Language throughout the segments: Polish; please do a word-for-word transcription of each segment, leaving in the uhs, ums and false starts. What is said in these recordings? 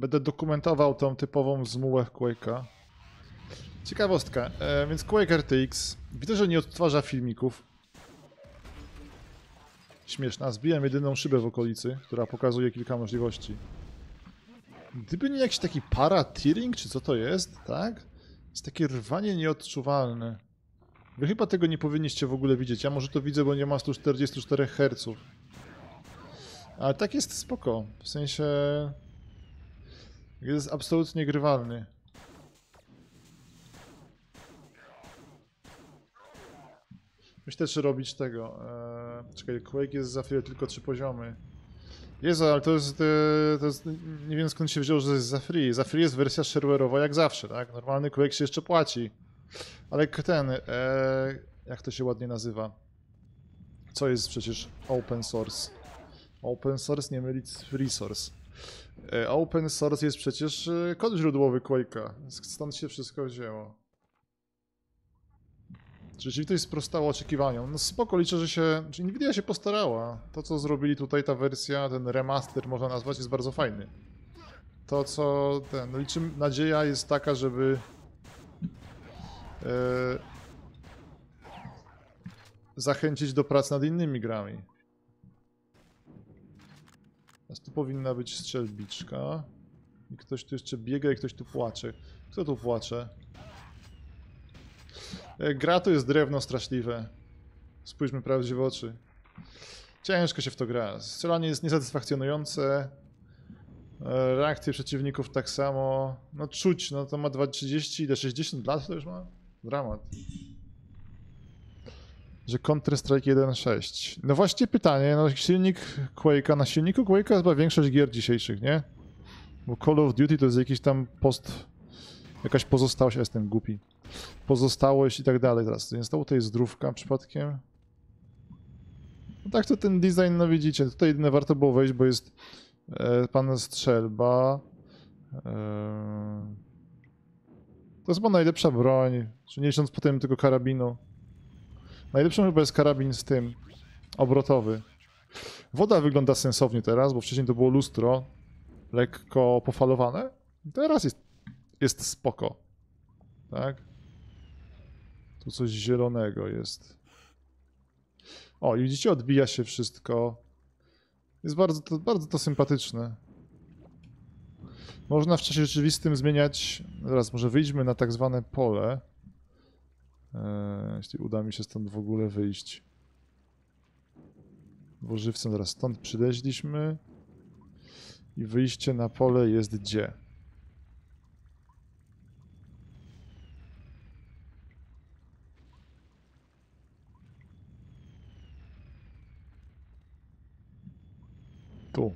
Będę dokumentował tą typową zmułę Quake'a. Ciekawostka, e, więc Quake R T X. Widzę, że nie odtwarza filmików. Śmieszna. Zbiłem jedyną szybę w okolicy, która pokazuje kilka możliwości. Gdyby nie jakiś taki para-tearing, czy co to jest, tak? Jest takie rwanie nieodczuwalne. Wy chyba tego nie powinniście w ogóle widzieć. Ja może to widzę, bo nie ma sto czterdzieści cztery herców. Ale tak jest spoko. W sensie... Jest absolutnie grywalny. Myślę, czy robić tego. Eee, czekaj, Quake jest za free tylko trzy poziomy. Jezu, ale to jest, to jest... Nie wiem skąd się wziął, że jest za free. Za free jest wersja shareware'owa jak zawsze, tak? Normalny Quake się jeszcze płaci. Ale ten... Eee, jak to się ładnie nazywa? Co jest przecież open source? Open source nie mylić z free source. Eee, open source jest przecież kod źródłowy Quake'a. Stąd się wszystko wzięło. Rzeczywistość sprostała oczekiwaniom. No spoko, liczę, że się... Że Nvidia się postarała. To, co zrobili tutaj, ta wersja, ten remaster można nazwać, jest bardzo fajny. To, co... ten... No liczy... Nadzieja jest taka, żeby... Yy, zachęcić do pracy nad innymi grami. Teraz tu powinna być strzelbiczka. I ktoś tu jeszcze biega i ktoś tu płacze. Kto tu płacze? Gra to jest drewno straszliwe. Spójrzmy prawdzie w oczy. Ciężko się w to gra. Strzelanie jest niesatysfakcjonujące. Reakcje przeciwników tak samo. No czuć, no to ma dwa trzydzieści, ile sześćdziesiąt lat to już ma? Dramat. Że Counter-Strike jeden sześć. No właśnie pytanie, no silnik Quake'a, na silniku Quake'a jest chyba większość gier dzisiejszych, nie? Bo Call of Duty to jest jakiś tam post... Jakaś pozostałość, ja jestem głupi. Pozostałość i tak dalej. Teraz nie stało tutaj zdrówka przypadkiem. No tak to ten design, no widzicie, tutaj jedyne warto było wejść, bo jest e, pan strzelba. E, to jest chyba najlepsza broń, czy nie licząc potem tego karabinu. Najlepszą chyba jest karabin z tym, obrotowy. Woda wygląda sensownie teraz, bo wcześniej to było lustro, lekko pofalowane. Teraz jest, jest spoko. Tak? Tu coś zielonego jest. O, i widzicie, odbija się wszystko. Jest bardzo to, bardzo to sympatyczne. Można w czasie rzeczywistym zmieniać... Zaraz, może wyjdźmy na tak zwane pole. Eee, jeśli uda mi się stąd w ogóle wyjść. Bo żywcem zaraz stąd przyleźliśmy. I wyjście na pole jest gdzie? Tu.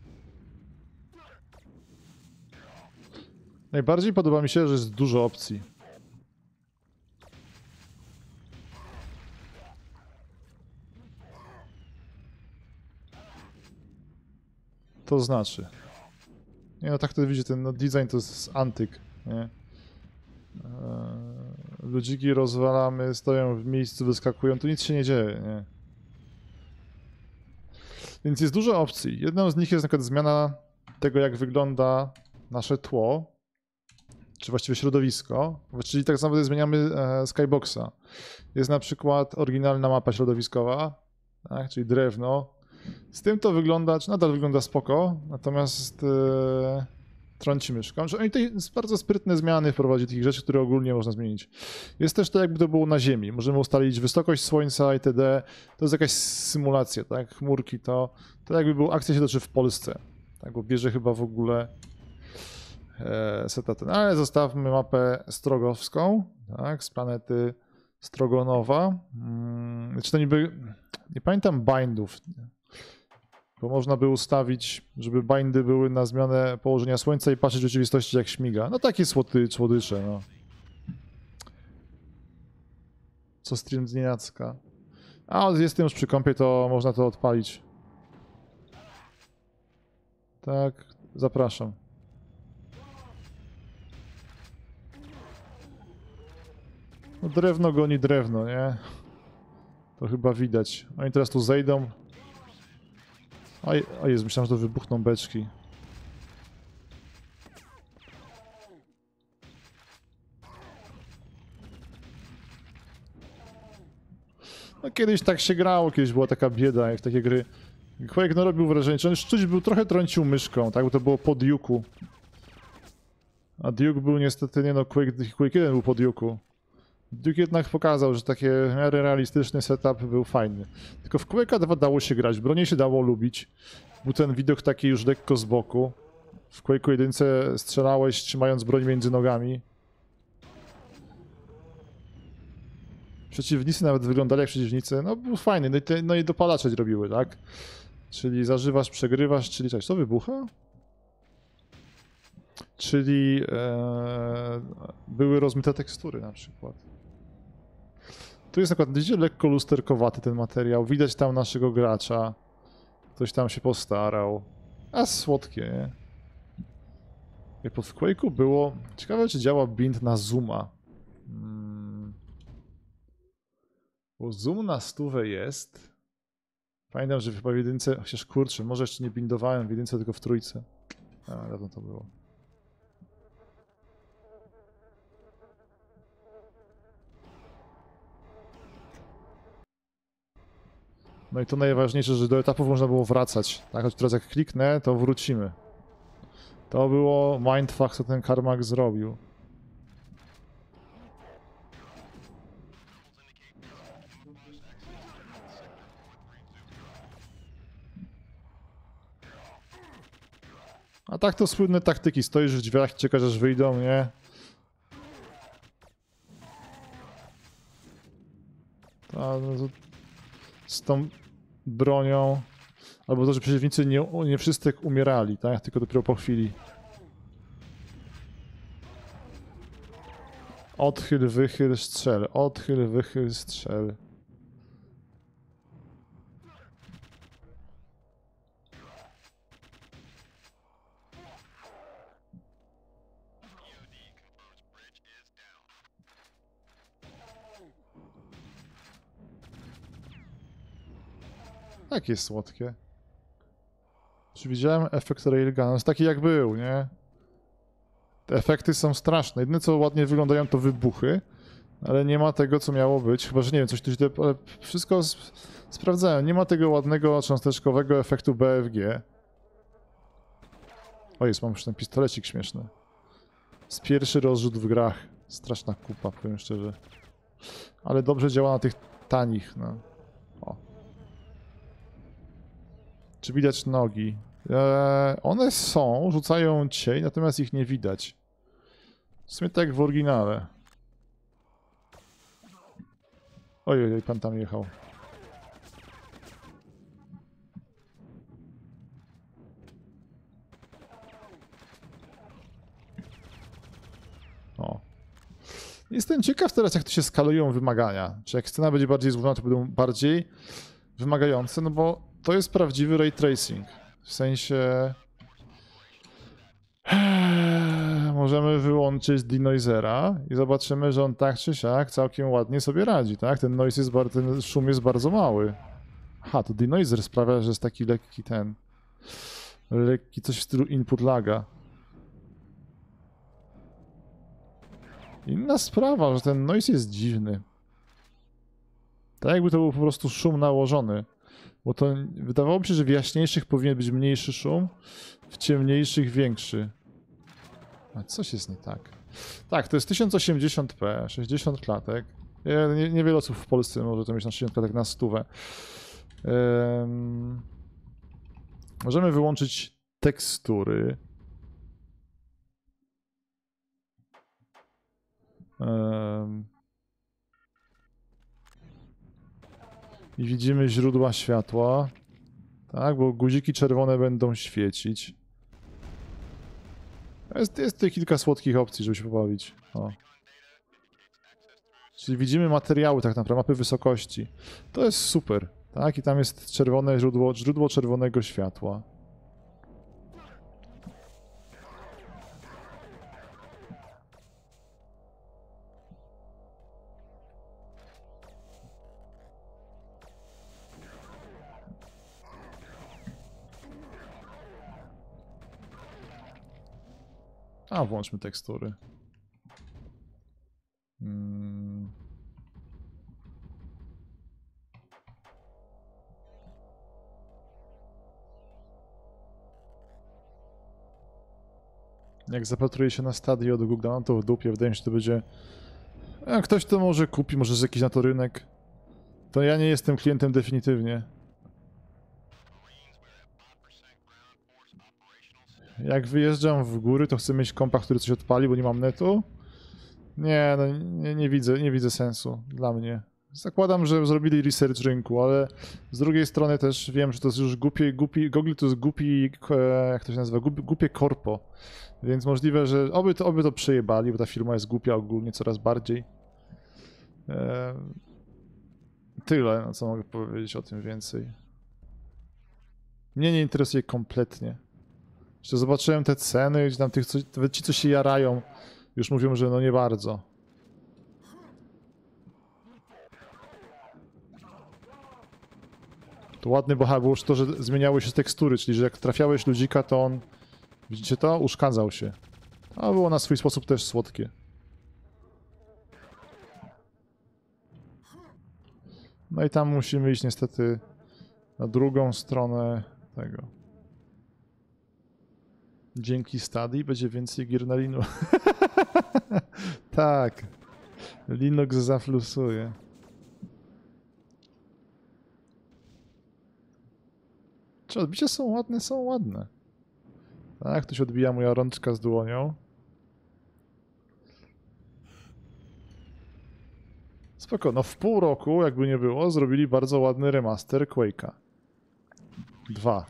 Najbardziej podoba mi się, że jest dużo opcji. To znaczy. Nie no, tak to widzicie, ten no, design to jest antyk, nie? Eee, ludziki rozwalamy, stoją w miejscu, wyskakują, tu nic się nie dzieje, nie? Więc jest dużo opcji. Jedną z nich jest na przykład zmiana tego, jak wygląda nasze tło, czy właściwie środowisko, czyli tak naprawdę zmieniamy e, skyboxa. Jest na przykład oryginalna mapa środowiskowa, tak, czyli drewno. Z tym to wygląda, czy nadal wygląda spoko, natomiast e, trąci myszką. Że oni tutaj bardzo sprytne zmiany wprowadzi takich rzeczy, które ogólnie można zmienić. Jest też to, jakby to było na Ziemi. Możemy ustalić wysokość Słońca itd. To jest jakaś symulacja, tak? Chmurki to, to jakby był, akcja się toczy w Polsce. Tak, bo bierze chyba w ogóle e, seta ten. Ale zostawmy mapę strogowską, tak? Z planety Strogonowa. Hmm, czy to niby... Nie pamiętam bindów. Bo można by ustawić, żeby bindy były na zmianę położenia Słońca i patrzeć w rzeczywistości jak śmiga. No takie słody, słodycze, no. Co stream z nienacka. A jestem już przy kąpie, to można to odpalić. Tak, zapraszam. No drewno goni drewno, nie? To chyba widać. Oni teraz tu zejdą. O Jezu, myślałem, że to wybuchną beczki. No kiedyś tak się grało, kiedyś była taka bieda, jak w takie gry. Quake no robił wrażenie, że on szczuć był trochę trącił myszką, tak, bo to było po Duke'u. A Duke był niestety, nie no, Quake, Quake jeden był po Duke'u. Duke jednak pokazał, że taki w miarę realistyczny setup był fajny. Tylko w Quake'a dwa dało się grać, bronię się dało lubić. Był ten widok taki już lekko z boku. W Quake'u jedynce strzelałeś trzymając broń między nogami. Przeciwnicy nawet wyglądali jak przeciwnicy, no był fajny, no i, te, no i dopalacze robiły, tak? Czyli zażywasz, przegrywasz, czyli coś, to wybucha? Czyli e, były rozmyte tekstury na przykład. Tu jest akurat, widzicie, lekko lusterkowaty ten materiał, widać tam naszego gracza. Ktoś tam się postarał. A słodkie, nie? Jak pod Quake'u było... Ciekawe, czy działa bind na zooma. Hmm. Bo zoom na stówę jest. Pamiętam, że chyba w jedynce... Chociaż kurczę, może jeszcze nie bindowałem w jedynce, tylko w trójce. A, dawno to było. No i to najważniejsze, że do etapów można było wracać. Tak, choć teraz jak kliknę, to wrócimy. To było mindfuck, co ten Carmack zrobił. A tak to słynne taktyki. Stoisz w drzwiach i czekasz, aż wyjdą, nie? A, no to z tą bronią. Albo to, że przeciwnicy nie, nie wszyscy umierali, tak? Tylko dopiero po chwili. Odchyl, wychyl, strzel. Odchyl, wychyl, strzel. Takie słodkie. Czy widziałem efekt Railgun? Jest taki jak był, nie? Te efekty są straszne. Jedyne co ładnie wyglądają to wybuchy, ale nie ma tego co miało być. Chyba, że nie wiem, coś tu źle... Ale wszystko sp sprawdzałem. Nie ma tego ładnego cząsteczkowego efektu B F G. O jest, mam już ten pistolecik śmieszny. Z pierwszy rozrzut w grach. Straszna kupa, powiem szczerze. Ale dobrze działa na tych tanich, no. O. Czy widać nogi? Eee, one są, rzucają cień, natomiast ich nie widać. W sumie tak jak w oryginale. Ojej, oj, pan tam jechał. O. Jestem ciekaw teraz, jak to się skalują wymagania. Czy jak scena będzie bardziej złożona, to będą bardziej wymagające, no bo to jest prawdziwy ray tracing. W sensie... Możemy wyłączyć denoisera i zobaczymy, że on tak czy siak całkiem ładnie sobie radzi, tak? Ten noise jest bardzo, ten szum jest bardzo mały. Aha, to denoiser sprawia, że jest taki lekki ten... Lekki coś w stylu input laga. Inna sprawa, że ten noise jest dziwny. Tak jakby to był po prostu szum nałożony. Bo to wydawało mi się, że w jaśniejszych powinien być mniejszy szum, w ciemniejszych większy. A coś jest nie tak. Tak, to jest tysiąc osiemdziesiąt p, sześćdziesiąt klatek. Nie, niewiele osób w Polsce może to mieć na sześćdziesiąt klatek na stówę. Um, możemy wyłączyć tekstury. Um, I widzimy źródła światła. Tak, bo guziki czerwone będą świecić. Jest, jest tutaj kilka słodkich opcji, żeby się pobawić. O. Czyli widzimy materiały tak naprawdę, mapy wysokości. To jest super. Tak, i tam jest czerwone źródło, źródło czerwonego światła. A, włączmy tekstury. Hmm. Jak zapatruję się na stadio do Google, mam to w dupie, wydaje mi się, że to będzie... A ktoś to może kupi, może z jakiś na to rynek. To ja nie jestem klientem definitywnie. Jak wyjeżdżam w góry, to chcę mieć kompa, który coś odpali, bo nie mam netu. Nie, no nie, nie widzę, nie widzę sensu dla mnie. Zakładam, że zrobili research rynku, ale z drugiej strony też wiem, że to jest już głupie, głupi, Google to jest głupi, jak to się nazywa, głupie, głupie korpo. Więc możliwe, że oby to, oby to przejebali, bo ta firma jest głupia ogólnie coraz bardziej. Eee, tyle, no co mogę powiedzieć o tym więcej. Mnie nie interesuje kompletnie. Jeszcze zobaczyłem te ceny, gdzie tam tych, co, ci co się jarają, już mówią, że no nie bardzo. To ładny bohater było już to, że zmieniały się tekstury, czyli że jak trafiałeś ludzika, to on, widzicie to? Uszkadzał się. A było na swój sposób też słodkie. No i tam musimy iść niestety na drugą stronę tego. Dzięki Stadii będzie więcej gier na Linux. Tak. Linux zaflusuje. Czy odbicia są ładne? Są ładne. Tak, tu się odbija moja rączka z dłonią. Spoko, no w pół roku, jakby nie było, zrobili bardzo ładny remaster Quake'a. Dwa.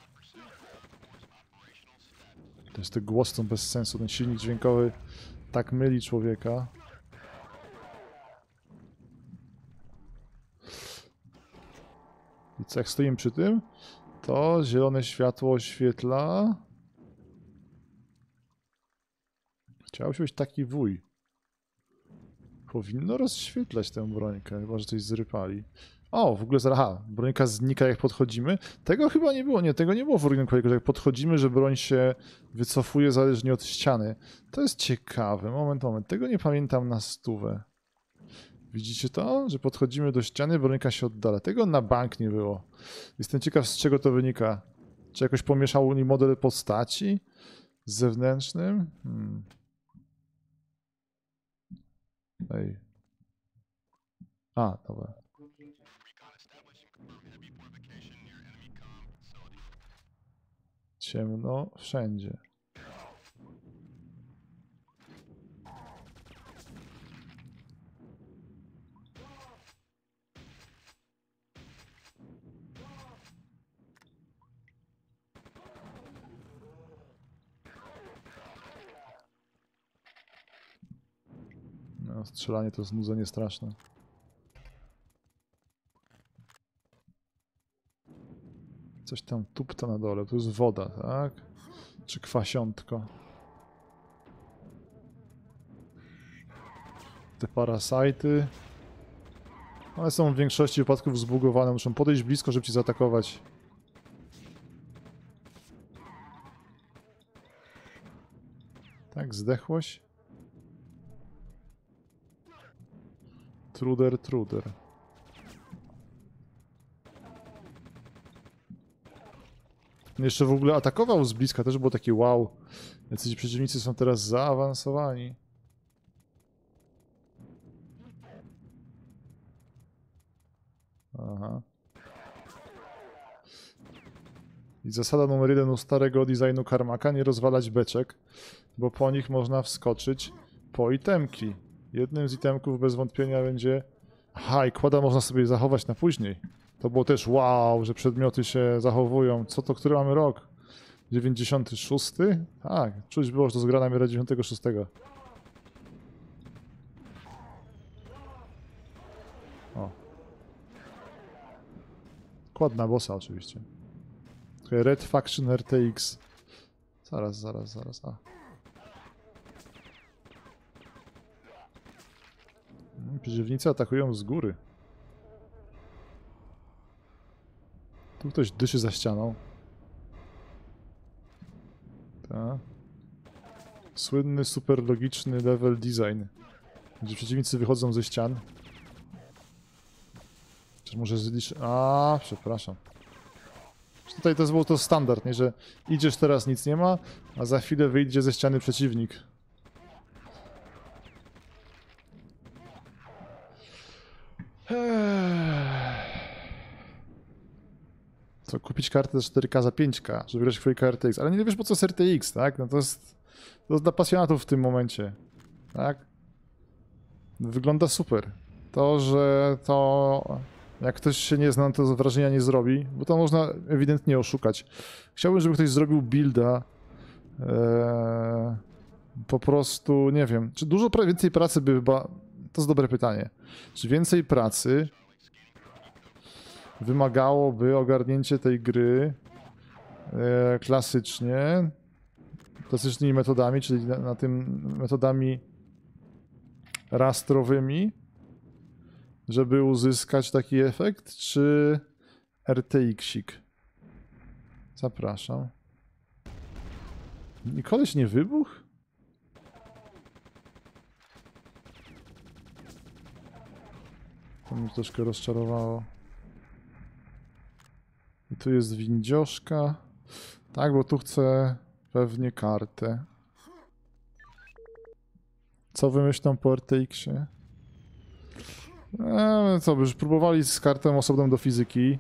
To jest ten głos, to bez sensu, ten silnik dźwiękowy tak myli człowieka. I co, jak stoimy przy tym, to zielone światło oświetla... Chciałby być taki wuj. Powinno rozświetlać tę brońkę, chyba że coś zrypali. O, w ogóle zaraz, aha, brońka znika jak podchodzimy. Tego chyba nie było, nie, tego nie było w oryginalnym Quake'u, że jak podchodzimy, że broń się wycofuje zależnie od ściany. To jest ciekawe, moment, moment, tego nie pamiętam na stówę. Widzicie to? Że podchodzimy do ściany, brońka się oddala. Tego na bank nie było. Jestem ciekaw, z czego to wynika. Czy jakoś pomieszał oni model postaci z zewnętrznym? Hmm. Ej. A, dobra. Ciemno wszędzie. No, strzelanie to znudzenie straszne. Coś tam tupta na dole. Tu jest woda, tak? Czy kwasiątko? Te parasajty. One są w większości wypadków zbugowane. Muszą podejść blisko, żeby ci zaatakować. Tak, zdechłość? Truder, truder. Jeszcze w ogóle atakował z bliska, też było takie wow. Jacyś przeciwnicy są teraz zaawansowani. Aha. I zasada numer jeden u starego designu Karmaka, nie rozwalać beczek, bo po nich można wskoczyć po itemki. Jednym z itemków bez wątpienia będzie... Aha, i kłada można sobie zachować na później. To było też wow, że przedmioty się zachowują. Co to, który mamy rok? dziewięćdziesiąty szósty? Tak, czuć było, że to z gra na miarę dziewięćdziesiątego szóstego. O. Kład na bossa oczywiście. Red Faction R T X. Zaraz, zaraz, zaraz. A. Przeciwnicy atakują z góry. Tu ktoś dyszy za ścianą. Tak. Słynny, super logiczny level design. Gdzie przeciwnicy wychodzą ze ścian. Czy może zliczy... A, przepraszam. Tutaj to był to standard, nie? Że idziesz teraz, nic nie ma, a za chwilę wyjdzie ze ściany przeciwnik. Co, kupić kartę za cztery K za pięć K, żeby grać w twoje R T X, ale nie wiesz po co jest R T X, tak? No to jest, to jest dla pasjonatów w tym momencie, tak? Wygląda super. To, że to... Jak ktoś się nie zna, to wrażenia nie zrobi, bo to można ewidentnie oszukać. Chciałbym, żeby ktoś zrobił builda. Eee, po prostu, nie wiem, czy dużo pra więcej pracy by chyba... To jest dobre pytanie. Czy więcej pracy wymagałoby ogarnięcie tej gry e, klasycznie, klasycznymi metodami, czyli na, na tym metodami rastrowymi, żeby uzyskać taki efekt, czy R T X-ik? Zapraszam. I koleś nie wybuchł? To mnie troszkę rozczarowało. I tu jest windzioszka. Tak, bo tu chcę pewnie kartę. Co wymyślam po R T X-ie? Eee, co by już próbowali z kartą osobną do fizyki.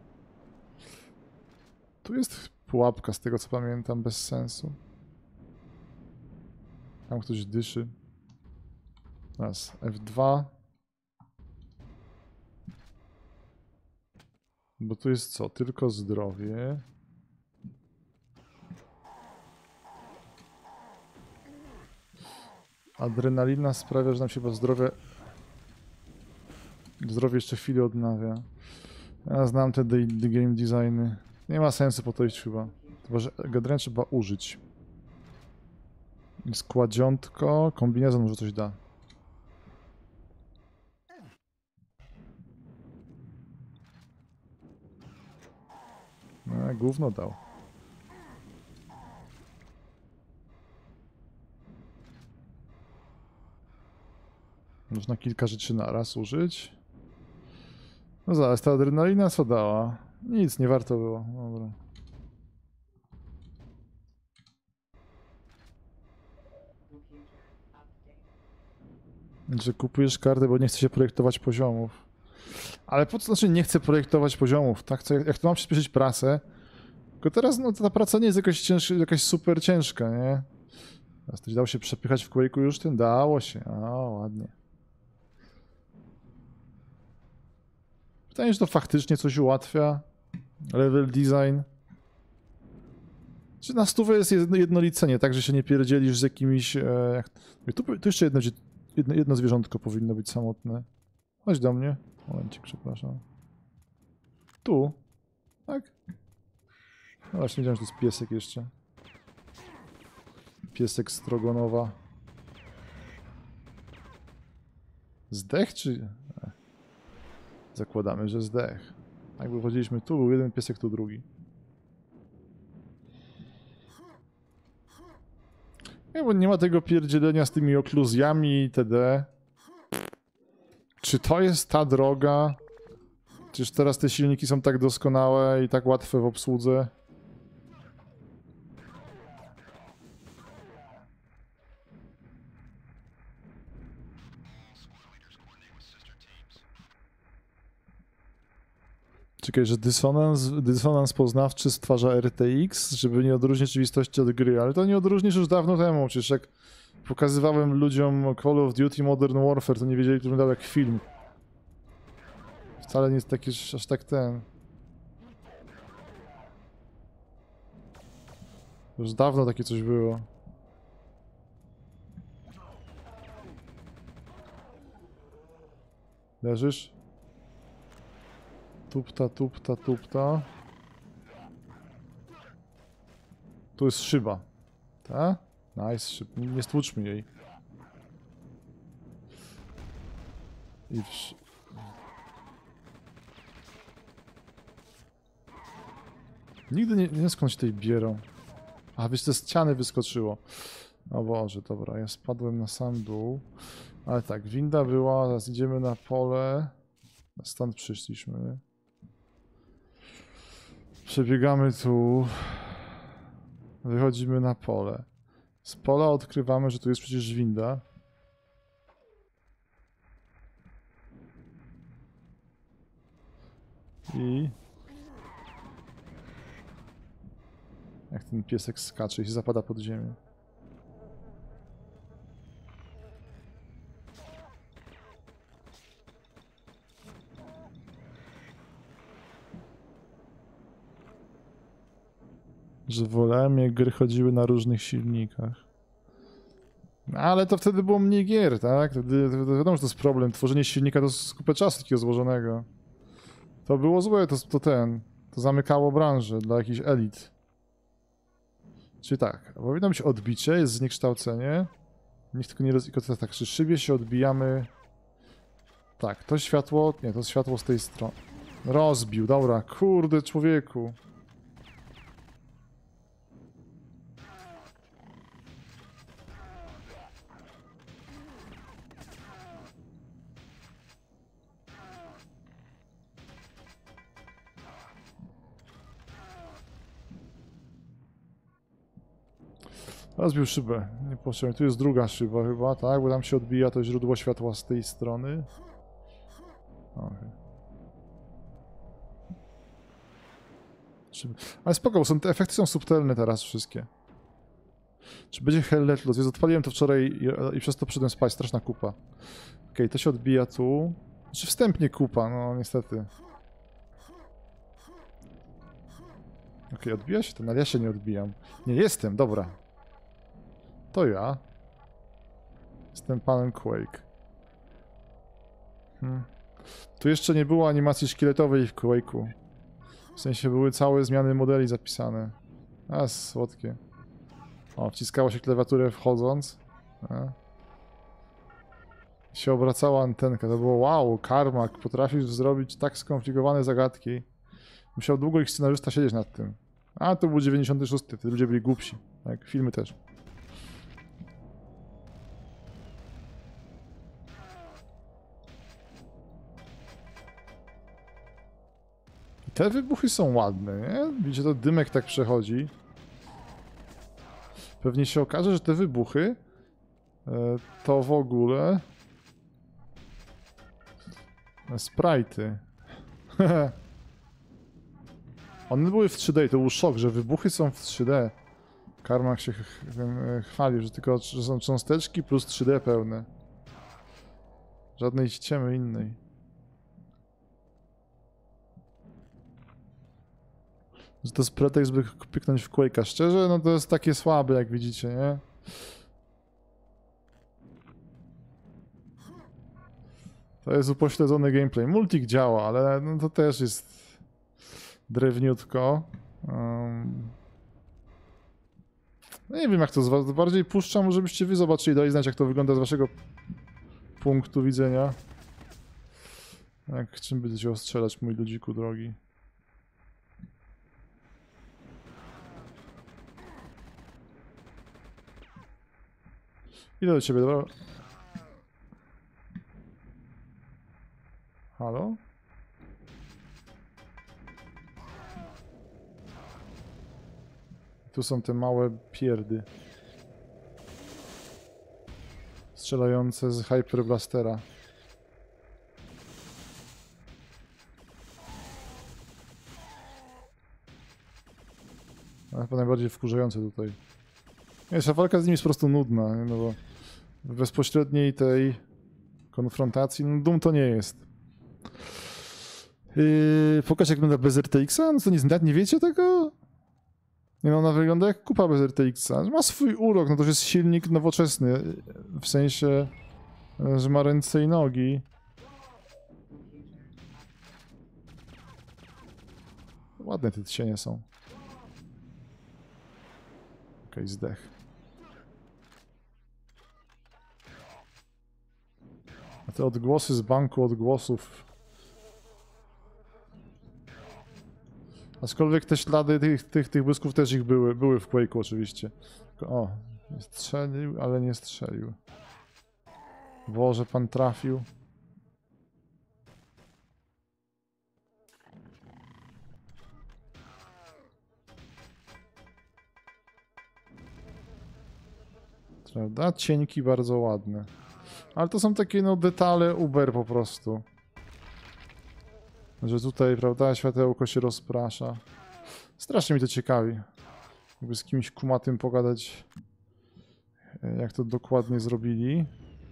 Tu jest pułapka, z tego co pamiętam, bez sensu. Tam ktoś dyszy. Raz, F dwa. Bo tu jest co? Tylko zdrowie. Adrenalina sprawia, że nam się chyba zdrowie... Zdrowie jeszcze chwilę odnawia. Ja znam te the game designy. Nie ma sensu po to iść chyba. Chyba, że gadrę trzeba użyć. Składziątko, kombinezon może coś da. No, gówno dał. Można kilka rzeczy naraz użyć. No zaraz, ta adrenalina co dała? Nic, nie warto było. Dobra. Że kupujesz kartę, bo nie chce się projektować poziomów. Ale po co znaczy nie chcę projektować poziomów? Tak? Co, jak to mam przyspieszyć pracę? Tylko teraz no, ta praca nie jest jakaś, cięż, jakaś super ciężka, nie? Teraz ktoś dał się przepychać w Quake'u już tym? Dało się. A, ładnie. Pytanie, czy to faktycznie coś ułatwia? Level design? Czy na stówę jest jedno, jednolicenie, tak, że się nie pierdzielisz z jakimiś... E, jak... tu, tu jeszcze jedno, jedno, jedno zwierzątko powinno być samotne. Chodź do mnie. Momencik, przepraszam. Tu. Tak? No właśnie, wiedziałem, że to jest piesek jeszcze. Piesek Strogonowa. Zdech czy... E. Zakładamy, że zdech. Jak wychodziliśmy tu, był jeden piesek, tu drugi. Nie, bo nie ma tego pierdzielenia z tymi okluzjami itd. Czy to jest ta droga? Czyż teraz te silniki są tak doskonałe i tak łatwe w obsłudze? Czekaj, że dysonans, dysonans poznawczy stwarza R T X, żeby nie odróżnić rzeczywistości od gry, ale to nie odróżnisz już dawno temu, przecież jak pokazywałem ludziom Call of Duty Modern Warfare, to nie wiedzieli, że wyglądał jak film. Wcale nie jest taki aż tak ten... Już dawno takie coś było. Leżysz? Tupta, tupta, tupta. Tu jest szyba. Ta? Nice, szyb. Nie stłuczmy jej. I wsz... Nigdy nie, nie wiem skąd się tej bierą. A wiesz, ze ściany wyskoczyło. O Boże, dobra, ja spadłem na sam dół. Ale tak, winda była, teraz idziemy na pole. Stąd przyszliśmy. Przebiegamy tu. Wychodzimy na pole. Z pola odkrywamy, że tu jest przecież winda. I... Jak ten piesek skacze i się zapada pod ziemię. Że wolałem, jak gry chodziły na różnych silnikach. No, ale to wtedy było mniej gier, tak? Wtedy, wtedy wiadomo, że to jest problem. Tworzenie silnika to jest kupę czasu takiego złożonego. To było złe, to, to ten. To zamykało branżę dla jakichś elit. Czyli tak, powinno być odbicie, jest zniekształcenie. Niech tylko nie roz... Tak, przy szybie się odbijamy. Tak, to światło... Nie, to światło z tej strony. Rozbił, dobra, kurde człowieku. Rozbił szybę, nie potrzebnie. Tu jest druga szyba chyba, tak? Bo tam się odbija to źródło światła z tej strony. Okay. Ale spoko, są, te efekty są subtelne teraz wszystkie. Czy będzie Hell Let Loose? Odpaliłem to wczoraj i, i przez to przyszedłem spać, straszna kupa. Okej, okay, to się odbija tu. Znaczy wstępnie kupa, no niestety. Okej, okay, odbija się ten, ale ja się nie odbijam. Nie, jestem, dobra. To ja. Jestem panem Quake. Hmm. Tu jeszcze nie było animacji szkieletowej w Quake'u. W sensie były całe zmiany modeli zapisane. A, słodkie. O, wciskało się klawiaturę wchodząc. A. Się obracała antenka. To było wow, Carmack potrafił zrobić tak skomplikowane zagadki. Musiał długo ich scenarzysta siedzieć nad tym. A, to był dziewięćdziesiąty szósty, wtedy ludzie byli głupsi. Tak, filmy też. Te wybuchy są ładne, nie? Widzicie, to dymek tak przechodzi. Pewnie się okaże, że te wybuchy to w ogóle sprite'y. One były w trzy D i to był szok, że wybuchy są w trzy D. Carmack się ch chwalił, że tylko że są cząsteczki plus trzy D pełne. Żadnej ściemy innej. Że to jest pretekst, by pyknąć w Quake'a. Szczerze, no to jest takie słabe, jak widzicie, nie? To jest upośledzony gameplay. Multik działa, ale no to też jest drewniutko. Um... No nie wiem, jak to z was... Bardziej puszczam, żebyście wy zobaczyli, dali znać, jak to wygląda z waszego punktu widzenia. Jak czym będziecie ostrzelać, mój ludziku drogi? Idę do ciebie, dobra? Halo? Tu są te małe pierdy. Strzelające z Hyper Blastera. A chyba najbardziej wkurzające tutaj. Wiesz, a walka z nimi jest po prostu nudna, no bo w bezpośredniej tej konfrontacji, no Doom to nie jest. Yy, pokaż jak wygląda bez R T X-a? No to nie, nie wiecie tego? Nie no, ona wygląda jak kupa bez R T X-a. Ma swój urok, no to jest silnik nowoczesny, w sensie, że ma ręce i nogi. Ładne te cienie są. Okej, okay, zdech. A te odgłosy z banku odgłosów. Aczkolwiek te ślady tych, tych, tych błysków też ich były, były w Quake'u oczywiście. O, strzelił, ale nie strzelił. Boże, pan trafił. prawda? Cienki bardzo ładne. Ale to są takie no detale Uber po prostu. Że tutaj, prawda, światełko się rozprasza. Strasznie mi to ciekawi. Jakby z kimś kumatym pogadać, jak to dokładnie zrobili.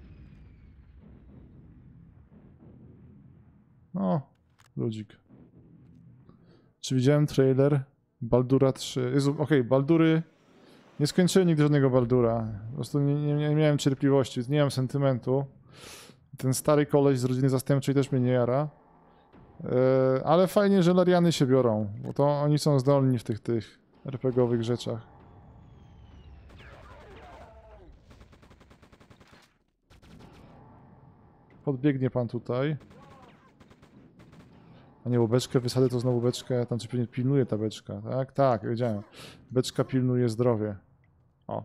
No, ludzik. Czy widziałem trailer Baldura trzy? Jezu, okej, okay, Baldury... Nie skończyłem nigdy żadnego Baldura. Po prostu nie, nie, nie miałem cierpliwości, nie mam sentymentu. Ten stary koleś z rodziny zastępczej też mnie nie jara. Yy, ale fajnie, że Lariany się biorą, bo to oni są zdolni w tych, tych er pe gie owych rzeczach. Podbiegnie pan tutaj. A nie, bo beczkę wysadzę, to znowu beczkę, tam coś pewnie pilnuje ta beczka, tak? Tak, wiedziałem. Beczka pilnuje zdrowie. O.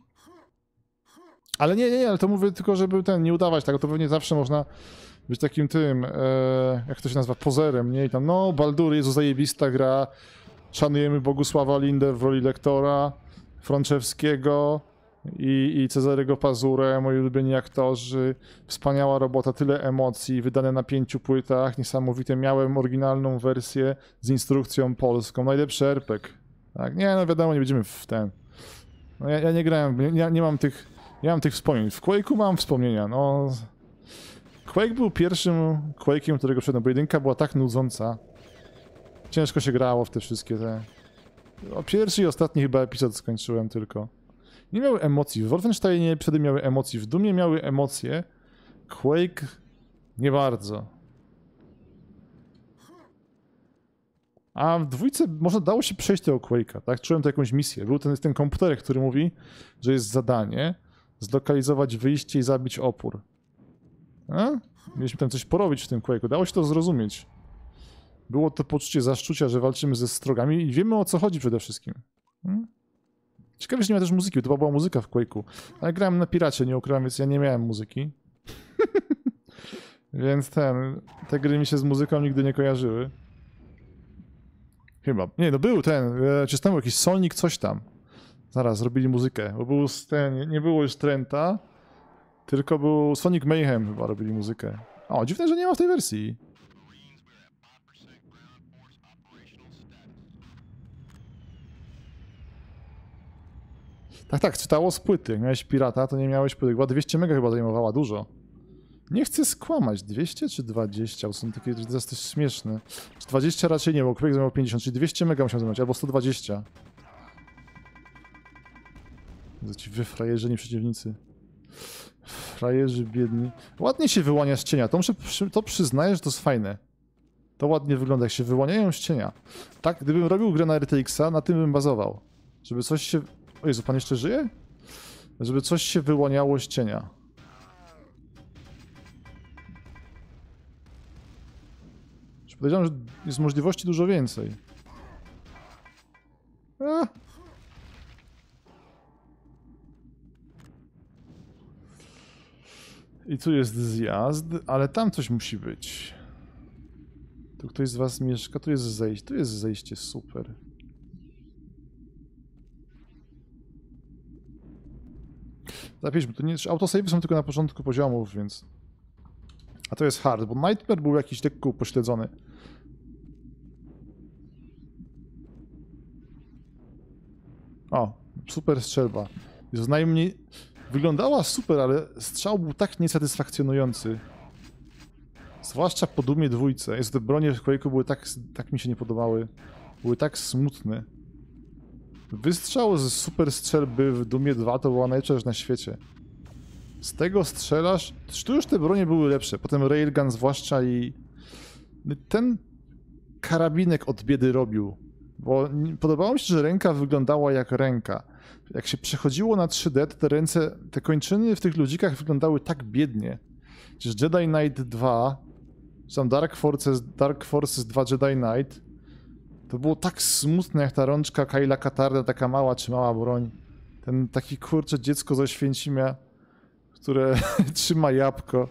Ale nie, nie, nie, ale to mówię tylko, żeby ten, nie udawać tego, to pewnie zawsze można być takim tym, e, jak to się nazywa, pozerem, nie? I tam, no, Baldur, Jezu, zajebista gra, szanujemy Bogusława Lindę w roli lektora, Frączewskiego i, i Cezarego Pazurę, moi ulubieni aktorzy, wspaniała robota, tyle emocji, wydane na pięciu płytach, niesamowite, miałem oryginalną wersję z instrukcją polską, najlepszy er pe gie. Tak, nie, no wiadomo, nie będziemy w ten... No ja, ja nie grałem, nie, nie mam tych, nie mam tych wspomnień. W Quake'u mam wspomnienia, no... Quake był pierwszym Quake'iem, którego wszedłem, bo jedynka była tak nudząca. Ciężko się grało w te wszystkie te... O, pierwszy i ostatni chyba epizod skończyłem tylko. Nie miały emocji. W Wolfensteinie wtedy miały emocji, w Dumie miały emocje. Quake... nie bardzo. A w dwójce może dało się przejść tego Quake'a, tak? Czułem to jakąś misję. Był ten, ten komputerek, który mówi, że jest zadanie zlokalizować wyjście i zabić opór. A? Mieliśmy tam coś porobić w tym Quake'u. Dało się to zrozumieć. Było to poczucie zaszczucia, że walczymy ze strogami i wiemy, o co chodzi przede wszystkim. Hmm? Ciekawe, że nie ma też muzyki, bo to była muzyka w Quake'u. Ale grałem na piracie, nie ukrywam, więc ja nie miałem muzyki. Więc ten... Te gry mi się z muzyką nigdy nie kojarzyły. Chyba. Nie, no był ten, czy tam był jakiś Sonic, coś tam. Zaraz, zrobili muzykę, bo był ten, nie było już Trenta, tylko był Sonic Mayhem chyba robili muzykę. O, dziwne, że nie ma w tej wersji. Tak, tak, czytało z płyty. Jak miałeś pirata, to nie miałeś płyty. Chyba dwieście mega chyba zajmowała, dużo. Nie chcę skłamać, dwieście czy dwadzieścia, bo są takie teraz też śmieszne. dwadzieścia raczej nie, bo Quake zajmował pięćdziesiąt, czyli dwieście mega musiał zajmować, albo sto dwadzieścia. Za ci wyfrajerzeni przeciwnicy. Frajerzy biedni. Ładnie się wyłania z cienia, to, muszę, to przyznaję, że to jest fajne. To ładnie wygląda, jak się wyłaniają z cienia. Tak, gdybym robił grę na er te iksa, na tym bym bazował. Żeby coś się... O Jezu, pan jeszcze żyje? Żeby coś się wyłaniało z cienia. Podejrzewam, że jest możliwości dużo więcej. A. I tu jest zjazd, ale tam coś musi być. Tu ktoś z was mieszka, tu jest zejście, tu jest zejście, super. Zapiszmy, to nie, autosave są tylko na początku poziomów, więc... A to jest hard, bo Nightmare był jakiś lekko upośledzony. O, super strzelba. Jezu, najmniej... Wyglądała super, ale strzał był tak niesatysfakcjonujący. Zwłaszcza po Dumie dwójce. Jezu, te bronie w Quake'u były tak, tak mi się nie podobały. Były tak smutne. Wystrzał z super strzelby w Dumie dwa to była najlepsza rzecz na świecie. Z tego strzelasz... Tu już te bronie były lepsze. Potem Railgun zwłaszcza i... Ten karabinek od biedy robił. Bo podobało mi się, że ręka wyglądała jak ręka. Jak się przechodziło na trzy D, to te ręce, te kończyny w tych ludzikach wyglądały tak biednie. Przecież Jedi Knight dwa, czy tam Dark Forces, Dark Forces dwa Jedi Knight, to było tak smutne jak ta rączka Kyla Katarda, taka mała czy mała broń. Ten taki kurcze dziecko ze Święcimia, które trzyma jabłko.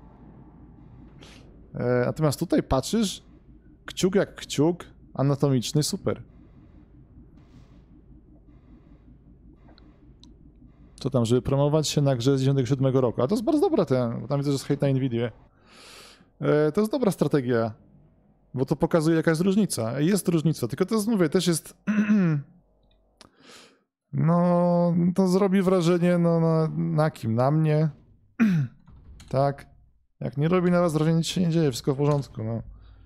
E, natomiast tutaj patrzysz, kciuk jak kciuk, anatomiczny, super. Co tam, żeby promować się na grze z dziewięćdziesiątego siódmego roku. A to jest bardzo dobra ten, bo tam widzę, że jest hejt na Nvidia. E, to jest dobra strategia, bo to pokazuje, jaka jest różnica. Jest różnica, tylko to jest, mówię, też jest... No, to zrobi wrażenie, no, na, na kim? Na mnie? Tak. Jak nie robi na was wrażenia, nic się nie dzieje, wszystko w porządku, no.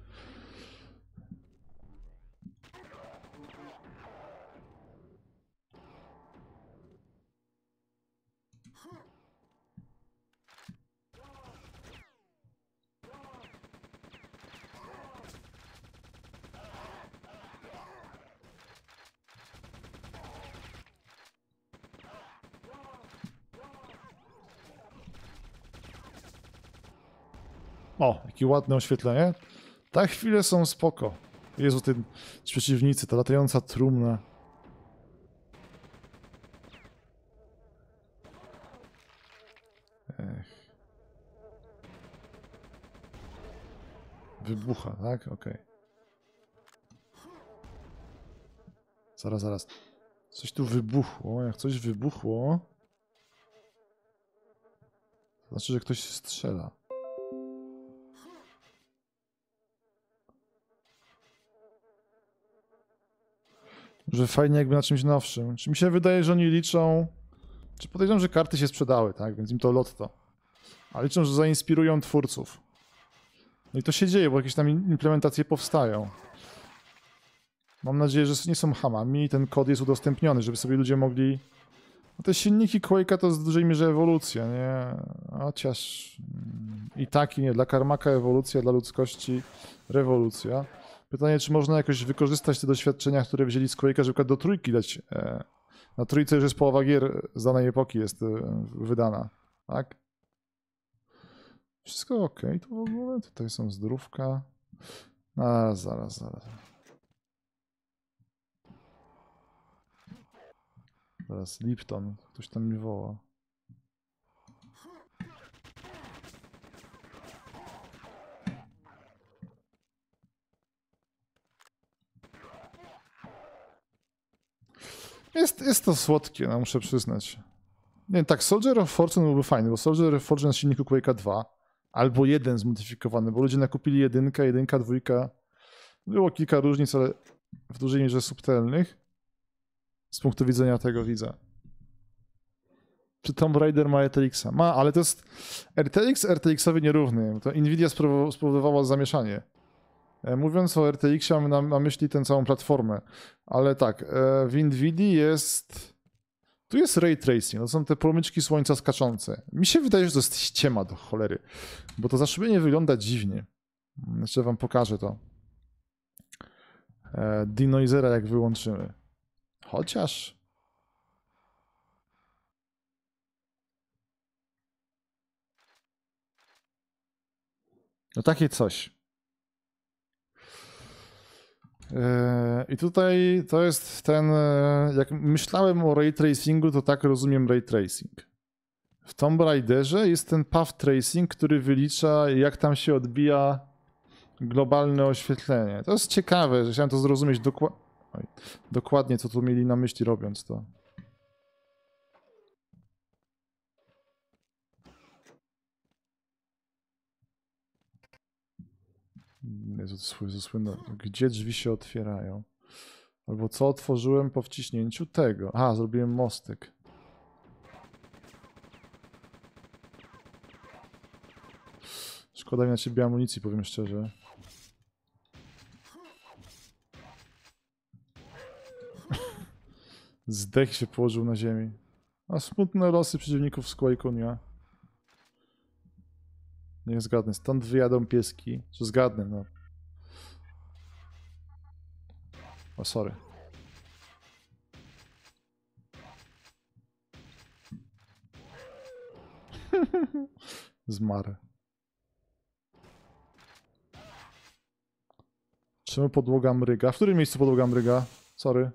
O, jakie ładne oświetlenie. Ta chwile są spoko. Jezu, ty ci przeciwnicy, ta latająca trumna. Ech. Wybucha, tak? Okej. Okay. Zaraz, zaraz. Coś tu wybuchło. Jak coś wybuchło, to znaczy, że ktoś strzela. Że fajnie jakby na czymś nowszym. Czy mi się wydaje, że oni liczą... Czy podejrzewam, że karty się sprzedały, tak? Więc im to lotto. A liczą, że zainspirują twórców. No i to się dzieje, bo jakieś tam implementacje powstają. Mam nadzieję, że nie są hamami i ten kod jest udostępniony, żeby sobie ludzie mogli... No te silniki Quake'a to jest w dużej mierze ewolucja, nie? Chociaż i tak i nie. Dla Karmaka ewolucja, dla ludzkości rewolucja. Pytanie, czy można jakoś wykorzystać te doświadczenia, które wzięli z Quake'a, żeby do trójki dać. Na trójce już jest połowa gier z danej epoki jest wydana, tak? Wszystko ok, tu w ogóle, tutaj są zdrówka. A, zaraz, zaraz. Zaraz, Lipton, ktoś tam mi woła. Jest, jest to słodkie, no muszę przyznać. Nie, tak, Soldier of Fortune byłby fajny, bo Soldier of Fortune na silniku Quake'a dwa albo jeden zmodyfikowany, bo ludzie nakupili jedynkę, jedynka, dwójka. Było kilka różnic, ale w dużej mierze subtelnych. Z punktu widzenia tego widza. Czy Tomb Raider ma R T X-a? Ma, ale to jest R T X R T X-owi nierówny. To Nvidia spowodowała zamieszanie. Mówiąc o R T X-ie, mam na, na myśli tę całą platformę. Ale tak, w Nvidii jest... Tu jest ray tracing, to są te promyczki słońca skaczące. Mi się wydaje, że to jest ściema do cholery, bo to zaszybienie wygląda dziwnie. Jeszcze wam pokażę to. Denoisera jak wyłączymy. Chociaż... No takie coś. I tutaj to jest ten, jak myślałem o ray tracingu, to tak rozumiem ray tracing. W Tomb Raiderze jest ten path tracing, który wylicza, jak tam się odbija globalne oświetlenie. To jest ciekawe, że chciałem to zrozumieć dokła- Oj, dokładnie, co tu mieli na myśli robiąc to. Jezu, Jezu, słynne. Gdzie drzwi się otwierają? Albo co otworzyłem po wciśnięciu tego? Aha, zrobiłem mostek. Szkoda mi na ciebie amunicji, powiem szczerze. Zdech się położył na ziemi. A smutne losy przeciwników z Quake'u. Niech zgadnę. Stąd wyjadą pieski. Czy zgadnę, no. O, sorry. Zmarł. Czemu podłoga mryga? W którym miejscu podłoga mryga? Sorry.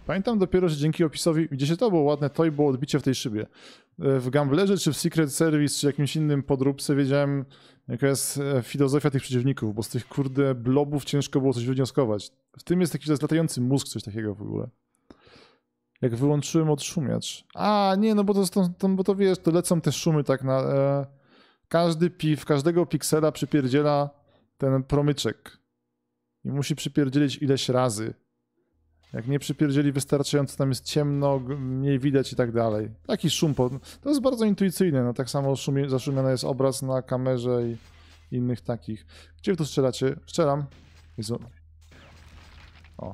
Pamiętam dopiero, że dzięki opisowi, gdzie się to było ładne, to i było odbicie w tej szybie. W Gamblerze, czy w Secret Service, czy jakimś innym podróbce wiedziałem, jaka jest filozofia tych przeciwników, bo z tych kurde blobów ciężko było coś wywnioskować. W tym jest taki latający mózg, coś takiego w ogóle. Jak wyłączyłem odszumiacz. A, nie, no bo to, to, to, bo to wiesz, to lecą te szumy tak na... E, każdy pi, w każdego piksela przypierdziela ten promyczek. I musi przypierdzielić ileś razy. Jak nie przypierdzieli wystarczająco, tam jest ciemno, mniej widać i tak dalej. Taki szum, to jest bardzo intuicyjne, no tak samo szumie, zaszumiony jest obraz na kamerze i innych takich. Gdzie wy tu strzelacie? Strzelam. Jezu. O.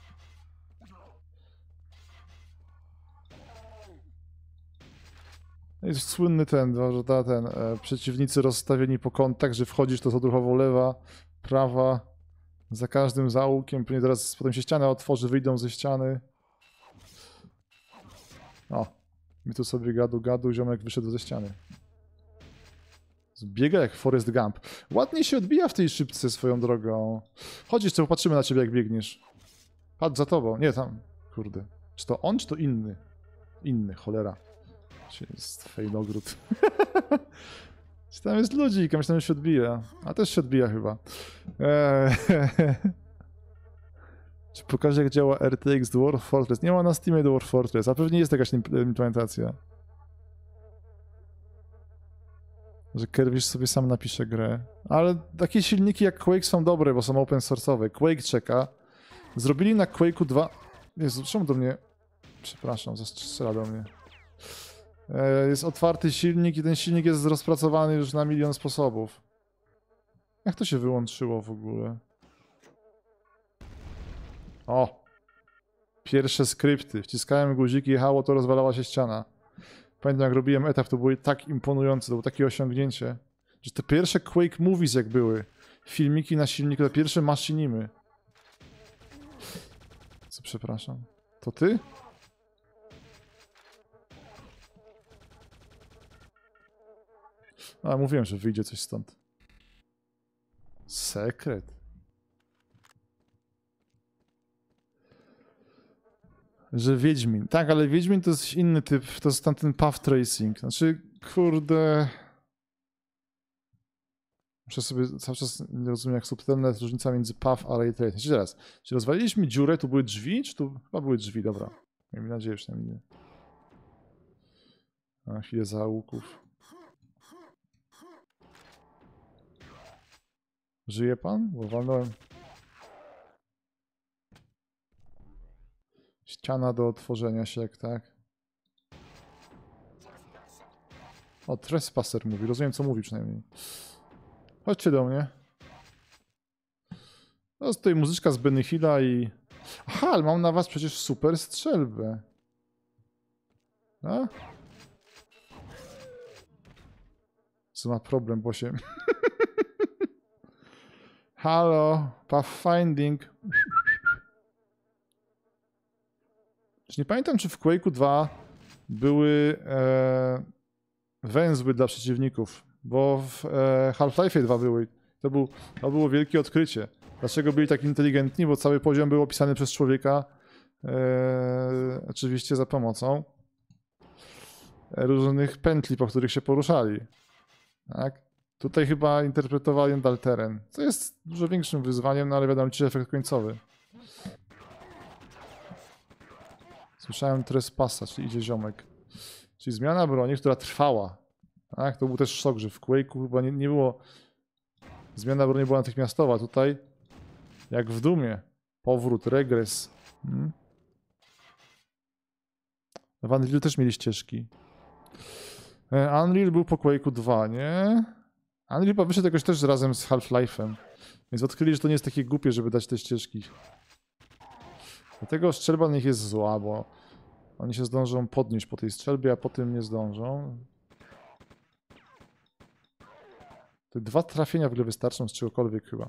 Jest słynny ten, że ta, ten, e, przeciwnicy rozstawieni po kątach, że wchodzisz to odruchowo lewa, prawa. Za każdym zaułkiem, pewnie teraz potem się ściana otworzy, wyjdą ze ściany. O, mi tu sobie gadu gadu, ziomek wyszedł ze ściany. Zbiega jak Forrest Gump. Ładnie się odbija w tej szybce swoją drogą. Chodź jeszcze, popatrzymy na ciebie jak biegniesz. Patrz za tobą, nie tam, kurde. Czy to on, czy to inny? Inny, cholera. Czy jest fejnogród. Czy tam jest ludzik, a myślałem, że się odbija. A też się odbija chyba. Eee, Czy pokażę, jak działa R T X Dwarf Fortress? Nie ma na Steamie Dwarf Fortress, a pewnie jest jakaś implementacja. Że Kerwisz sobie sam napisze grę. Ale takie silniki jak Quake są dobre, bo są open source'owe. Quake czeka. Zrobili na Quake'u dwa... Jezu, czemu do mnie... Przepraszam, zastrzela do mnie. Jest otwarty silnik i ten silnik jest rozpracowany już na milion sposobów. Jak to się wyłączyło w ogóle? O! Pierwsze skrypty. Wciskałem guziki, jechało, to rozwalała się ściana. Pamiętam, jak robiłem etap, to były tak imponujące, to było takie osiągnięcie. Że te pierwsze Quake Movies jak były. Filmiki na silniku, te pierwsze maszynimy. Co, przepraszam. To ty? A, mówiłem, że wyjdzie coś stąd. Sekret. Że Wiedźmin. Tak, ale Wiedźmin to jest inny typ, to jest tamten path tracing. Znaczy, kurde... Muszę sobie cały czas nie rozumiem, jak subtelna jest różnica między path a ray tracing. Znaczy teraz, czy rozwaliliśmy dziurę, tu były drzwi, czy tu... Chyba były drzwi, dobra. Miejmy nadzieję, przynajmniej nie. Na chwilę zaułków. Żyje pan? Bo walnąłem. Ściana do otworzenia się, jak tak. O, trespasser mówi. Rozumiem, co mówi przynajmniej. Chodźcie do mnie. No, jest tutaj muzyczka z Benny Hilla i... Aha, ale mam na was przecież super strzelbę. A? Co ma problem, bo się... Halo, pathfinding. Czy nie pamiętam, czy w Quake'u dwa były e, węzły dla przeciwników, bo w e, Half-Life'ie dwa były. To, był, to było wielkie odkrycie. Dlaczego byli tak inteligentni? Bo cały poziom był opisany przez człowieka, e, oczywiście za pomocą różnych pętli, po których się poruszali. Tak? Tutaj chyba interpretowali nadal teren, co jest dużo większym wyzwaniem, no ale wiadomo, ci efekt końcowy. Słyszałem trespassa, czyli idzie ziomek. Czyli zmiana broni, która trwała. Tak? To był też szok, że w Quake'u chyba nie, nie było... Zmiana broni była natychmiastowa. Tutaj, jak w Dumie, powrót, regres. Hmm? W Unreal też mieli ścieżki. Unreal był po Quake'u dwa, nie? Unreal chyba wyszedł jakoś też razem z Half-Life'em. Więc odkryli, że to nie jest takie głupie, żeby dać te ścieżki. Dlatego strzelba na nich jest zła, bo oni się zdążą podnieść po tej strzelbie, a potem nie zdążą. Te dwa trafienia w ogóle wystarczą z czegokolwiek chyba.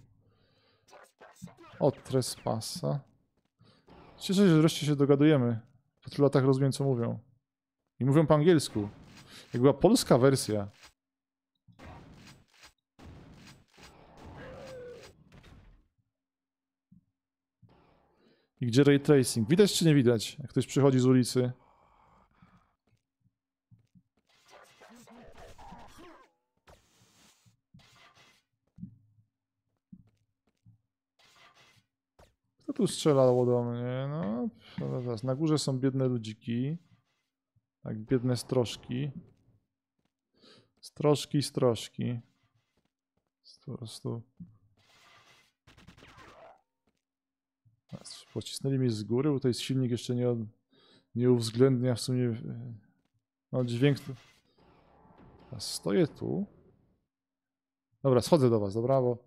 O, trespassa. Cieszę się, że wreszcie się dogadujemy. Po tylu latach rozumiem, co mówią. I mówią po angielsku. Jak była polska wersja. I gdzie ray tracing? Widać czy nie widać, jak ktoś przychodzi z ulicy? Kto tu strzelało do mnie? No, zaraz. Na górze są biedne ludziki. Tak, biedne strożki. Strożki, strożki. Po prostu. Pocisnęli mnie z góry, bo to jest silnik jeszcze nie, od, nie uwzględnia w sumie. No, dźwięk. Ja stoję tu. Dobra, schodzę do was, dobra, bo.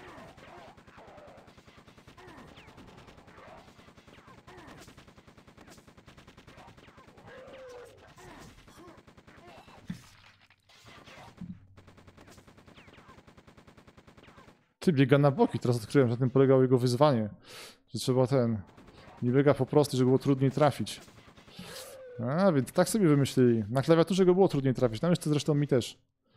Ty, biega na boki, teraz odkryłem, że na tym polegało jego wyzwanie. Że trzeba ten... Nie biega po prostu, żeby było trudniej trafić. A, więc tak sobie wymyślili. Na klawiaturze go było trudniej trafić, no jeszcze zresztą mi też.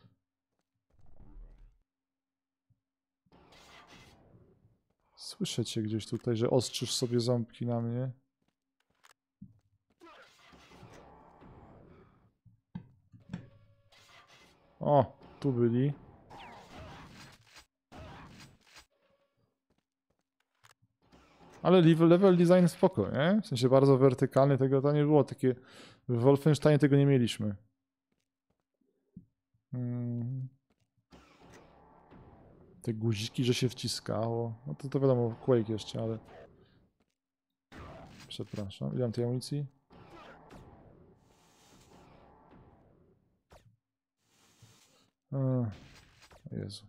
Słyszę cię gdzieś tutaj, że ostrzysz sobie ząbki na mnie. O, tu byli. Ale level design spoko, nie? W sensie bardzo wertykalny, tego to nie było takie... W Wolfensteinie tego nie mieliśmy. Hmm. Te guziki, że się wciskało. No to, to wiadomo, Quake jeszcze, ale... Przepraszam, ile mam tej amunicji? O Jezu.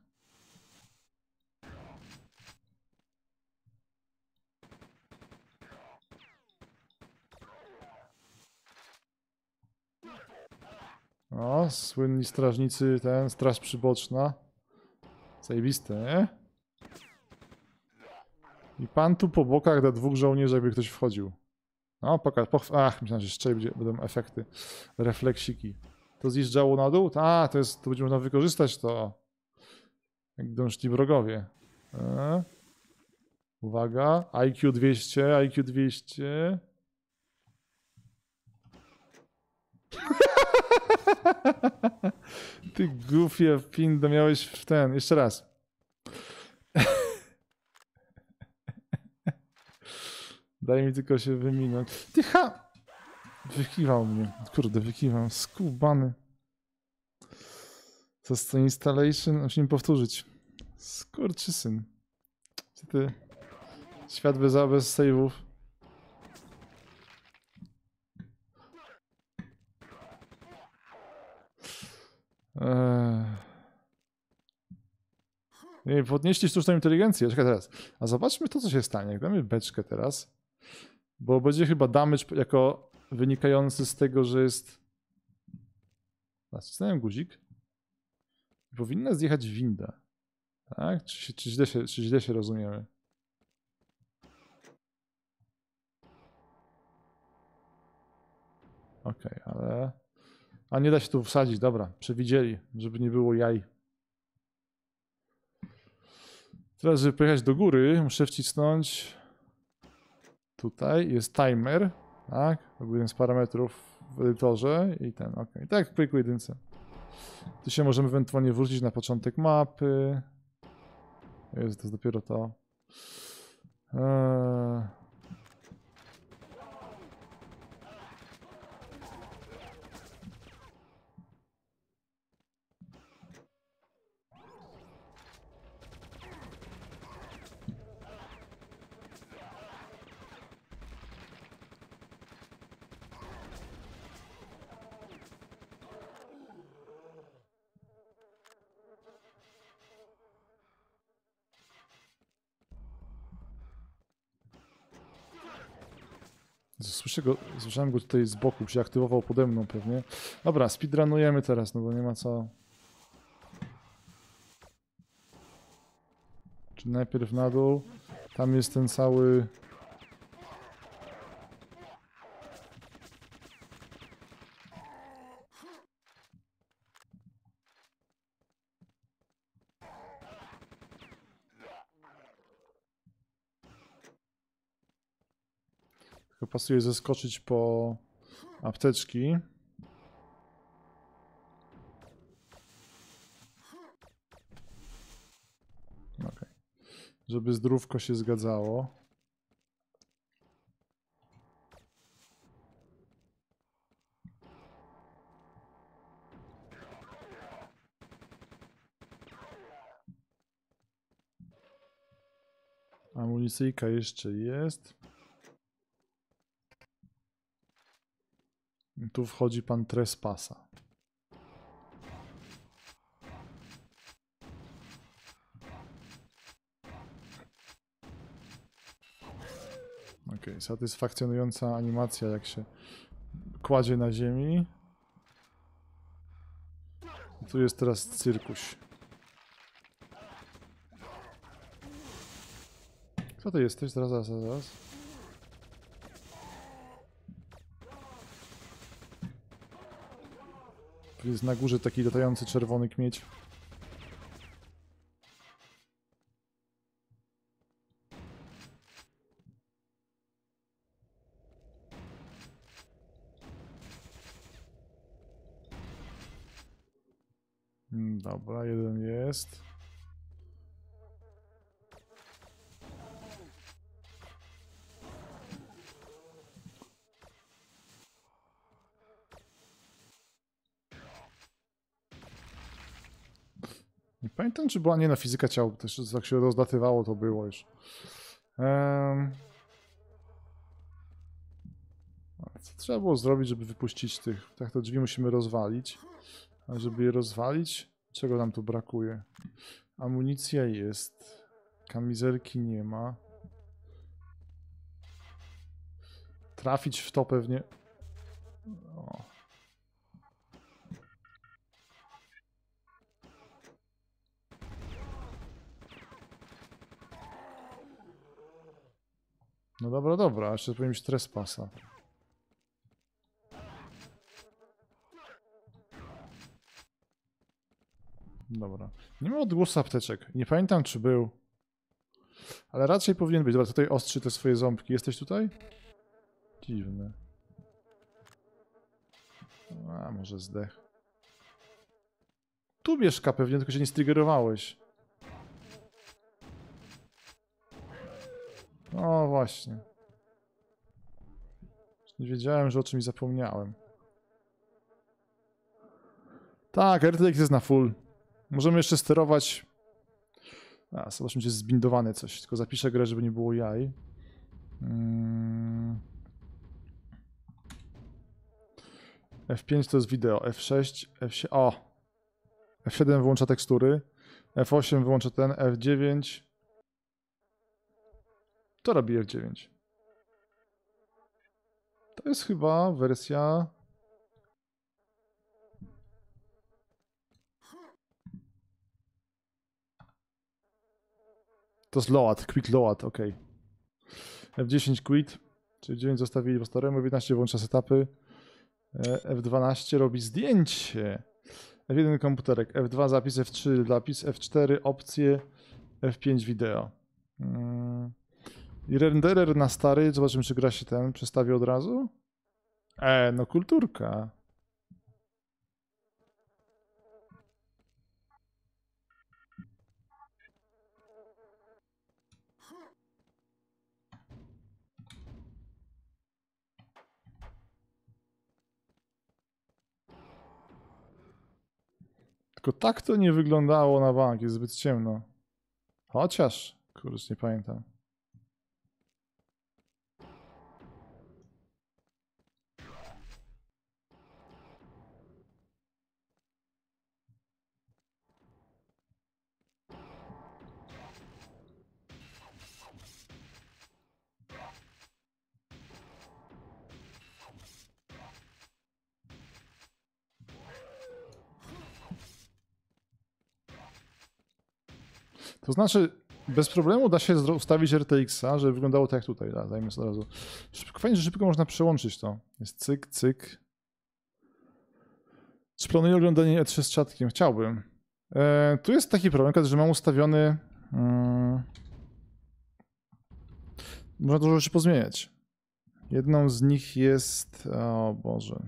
O, słynni strażnicy, ten, straż przyboczna. Zajebiste, nie? I pan tu po bokach da dwóch żołnierzy, jakby ktoś wchodził. No, pokaż, pochw... Ach, myślałem, że jeszcze będzie, będą efekty. Refleksiki. To zjeżdżało na dół? A, to jest, to będzie można wykorzystać to. Jak dążni wrogowie. E? Uwaga, I Q dwieście, I Q dwieście. Ty goofie pindo miałeś w ten, jeszcze raz. Daj mi tylko się wyminąć. Ty ha! Wykiwał mnie. Kurde, wykiwał. Skubany. To jest to installation. Musimy powtórzyć. Skurczysyn. Co ty? Świat bez, bez save'ów. Eee... Nie, podnieśli sztuczną inteligencję. Czekaj teraz. A zobaczmy to, co się stanie. Jak damy beczkę teraz. Bo będzie chyba damage jako wynikający z tego, że jest... Nacisnąłem guzik. Powinna zjechać winda. Tak? Czy, czy, źle się, czy źle się rozumiemy? Okej, okay, ale... A nie da się tu wsadzić, dobra. Przewidzieli, żeby nie było jaj. Teraz, żeby pojechać do góry, muszę wcisnąć... Tutaj jest timer, tak? To był jeden z parametrów w edytorze i ten, ok. Tak jak w Quake'u jedynce. Tu się możemy ewentualnie wrócić na początek mapy. Jest to dopiero to. Eee... Słyszę go, słyszałem go tutaj z boku, się aktywował pode mną pewnie. Dobra, speedrunujemy teraz, no bo nie ma co. Czy najpierw na dół, tam jest ten cały... Tylko pasuje zeskoczyć po apteczki. Okay. Żeby zdrówko się zgadzało. Amunicyjka jeszcze jest. I tu wchodzi pan Trespasa. Ok, satysfakcjonująca animacja, jak się kładzie na ziemi. I tu jest teraz cyrkuś. Kto ty jesteś? Zaraz, zaraz, zaraz. Tu jest na górze taki latający czerwony kmieć. Dobra, jeden jest. Nie pamiętam, czy była nie na fizyka ciał, też jak się rozlatywało, to było już. Um, co trzeba było zrobić, żeby wypuścić tych? Tak, te drzwi musimy rozwalić. A żeby je rozwalić, czego nam tu brakuje? Amunicja jest. Kamizelki nie ma. Trafić w to pewnie. O. No dobra, dobra, jeszcze powinien mieć Trespasa. Dobra. Nie ma odgłosu apteczek. Nie pamiętam, czy był. Ale raczej powinien być. Dobra, tutaj ostrzy te swoje ząbki. Jesteś tutaj? Dziwne. A, może zdech. Tu mieszka pewnie, tylko się nie striggerowałeś. O, właśnie. Nie wiedziałem, że o czymś zapomniałem. Tak, R T X jest na full. Możemy jeszcze sterować... A, zobaczmy, czy jest zbindowane coś. Tylko zapiszę grę, żeby nie było jaj. Hmm. F pięć to jest wideo, F sześć, F siedem... O! F siedem wyłącza tekstury, F osiem wyłącza ten, F dziewięć... To robi F dziewięć. To jest chyba wersja... To jest load, quick load, ok. F dziesięć quit, czyli dziewięć zostawili po staremu, F jedenaście włącza setupy, F dwanaście robi zdjęcie, F jeden komputerek, F dwa zapis, F trzy zapis, F cztery opcje, F pięć wideo. Hmm. I renderer na stary, zobaczymy, czy gra się ten przestawi od razu. E, no kulturka. Tylko tak to nie wyglądało na bank, jest zbyt ciemno. Chociaż, kurczę, nie pamiętam. To znaczy, bez problemu da się ustawić R T X-a, żeby wyglądało tak jak tutaj. Da, dajmy sobie od razu. Szybko, fajnie, że szybko można przełączyć to. Jest cyk, cyk. Czy planuję oglądanie E trzy z czatkiem? Chciałbym. E, tu jest taki problem, że mam ustawiony... Hmm, można dużo rzeczy pozmieniać. Jedną z nich jest... O Boże...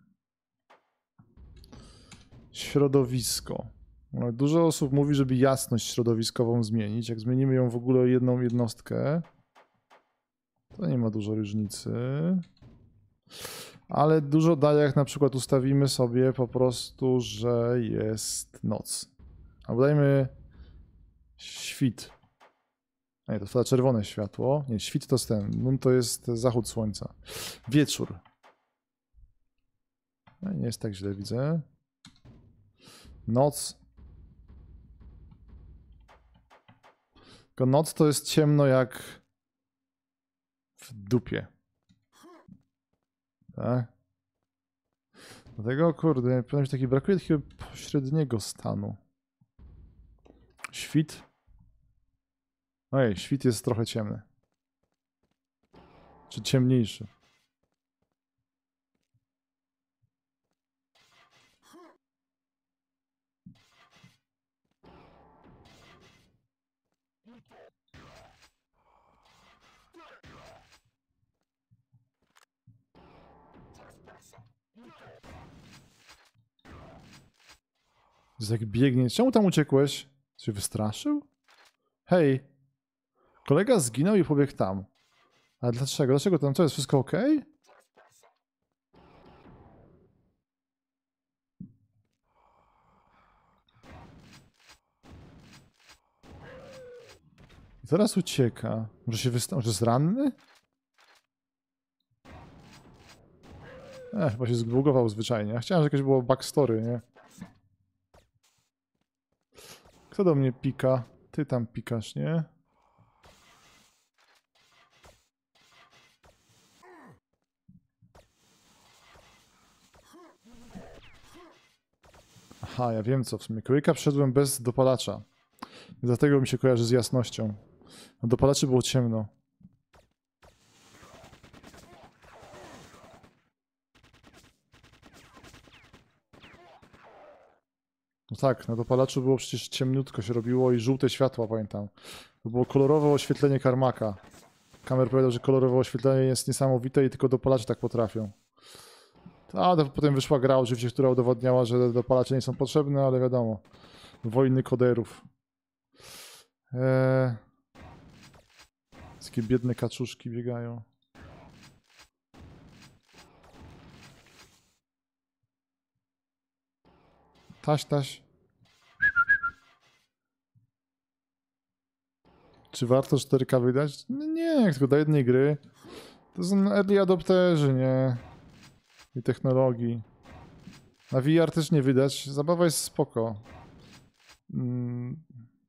Środowisko. Dużo osób mówi, żeby jasność środowiskową zmienić. Jak zmienimy ją w ogóle o jedną jednostkę, to nie ma dużo różnicy. Ale dużo daje, jak na przykład ustawimy sobie po prostu, że jest noc. Albo dajmy świt. Nie, to wtedy czerwone światło. Nie, świt to jest ten. Nun to jest zachód słońca. Wieczór. No, nie jest tak źle, widzę. Noc. Tylko noc to jest ciemno jak w dupie. Tak? Dlatego, kurde, powiem, że taki brakuje takiego pośredniego stanu. Świt. Ojej, świt jest trochę ciemny. Czy ciemniejszy. Jak biegnie. Czemu tam uciekłeś? Się wystraszył? Hej. Kolega zginął i pobiegł tam. A dlaczego? Dlaczego tam? Co jest? Wszystko ok? I teraz ucieka. Może się wysta... Może jest ranny? E, chyba się zbugował zwyczajnie. Ja chciałem, że jakieś było backstory, nie? Kto do mnie pika? Ty tam pikasz, nie? Aha, ja wiem co w sumie. Królika wszedłem bez dopalacza. Dlatego mi się kojarzy z jasnością. Na dopalaczy było ciemno. No tak, na dopalaczu było przecież ciemniutko się robiło i żółte światła, pamiętam. To było kolorowe oświetlenie Karmaka. Kamer powiedział, że kolorowe oświetlenie jest niesamowite i tylko dopalacze tak potrafią. A potem wyszła gra oczywiście, która udowodniała, że dopalacze nie są potrzebne, ale wiadomo. Wojny koderów. Eee... Takie biedne kaczuszki biegają. Taś, taś. Czy warto cztery K wydać? No nie, tylko do jednej gry. To są early adopterzy, nie? I technologii. Na V R też nie wydać. Zabawa jest spoko. Mm.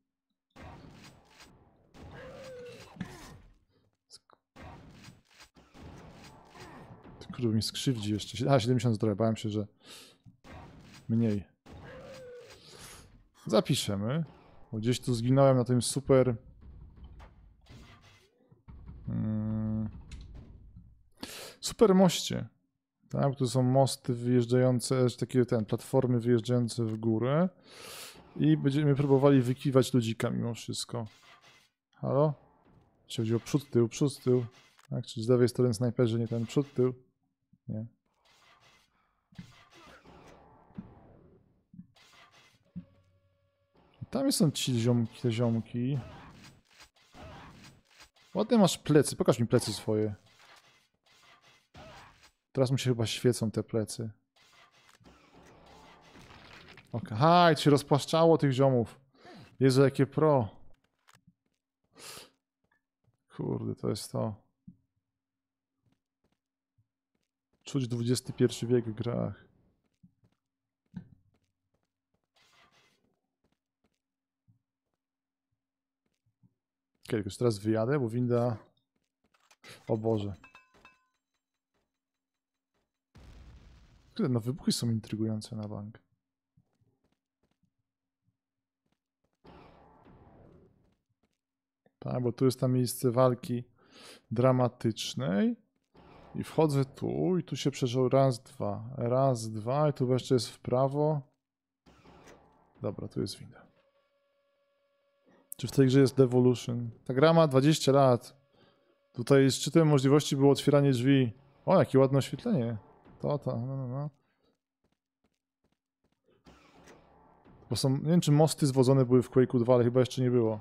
Kurde, mi skrzywdzi jeszcze. A, siedemdziesiąt zdrowia. Bałem się, że mniej. Zapiszemy. Bo gdzieś tu zginąłem na tym super... Hmm. Super moście. Tak, tu są mosty wyjeżdżające, takie ten, platformy wyjeżdżające w górę. I będziemy próbowali wykiwać ludzika mimo wszystko. Halo? Czy chodzi o przód, tył, przód, tył. Tak, czy z lewej strony snajperzy, nie ten przód, tył. Nie. Tam są ci ziomki, te ziomki. Ładnie masz plecy, pokaż mi plecy swoje. Teraz mu się chyba świecą te plecy. Okej, okay. Się rozpłaszczało tych ziomów. Jezu, jakie pro. Kurde, to jest to. Czuć dwudziesty pierwszy wiek w grach. Okej, okay, już teraz wyjadę, bo winda... O Boże. No wybuchy są intrygujące na bank. Tak, bo tu jest tam miejsce walki dramatycznej. I wchodzę tu i tu się przeżył raz, dwa. Raz, dwa i tu jeszcze jest w prawo. Dobra, tu jest winda. Czy w tej grze jest Devolution? Ta gra ma dwadzieścia lat. Tutaj szczytem możliwości było otwieranie drzwi. O, jakie ładne oświetlenie. To, to, no, no, no. Bo są, nie wiem, czy mosty zwodzone były w Quake'u dwa, ale chyba jeszcze nie było.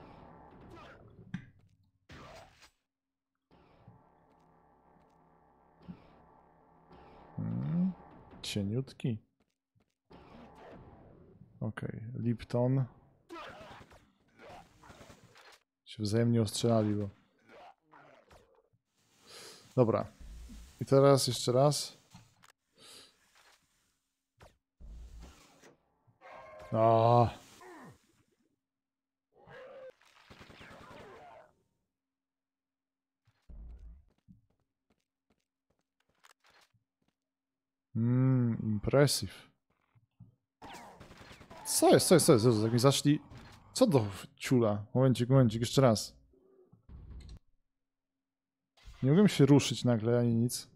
Hmm, cieniutki. Okej, okay. Lipton. Się wzajemnie ostrzelali, bo... Dobra. I teraz jeszcze raz. A. Mmm, impressive. Co jest, co jest, co jest? Jezu, jak mi zaszli... Co do ciula? Momencik, momencik, jeszcze raz. Nie mogłem się ruszyć nagle, ani nic.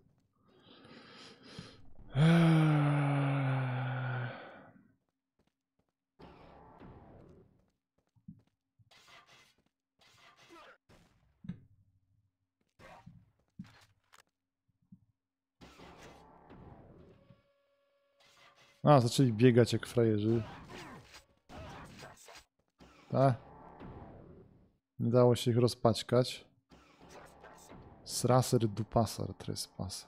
A, zaczęli biegać jak frajerzy. Tak? Nie dało się ich rozpaćkać. Sraser dupasar trespaser.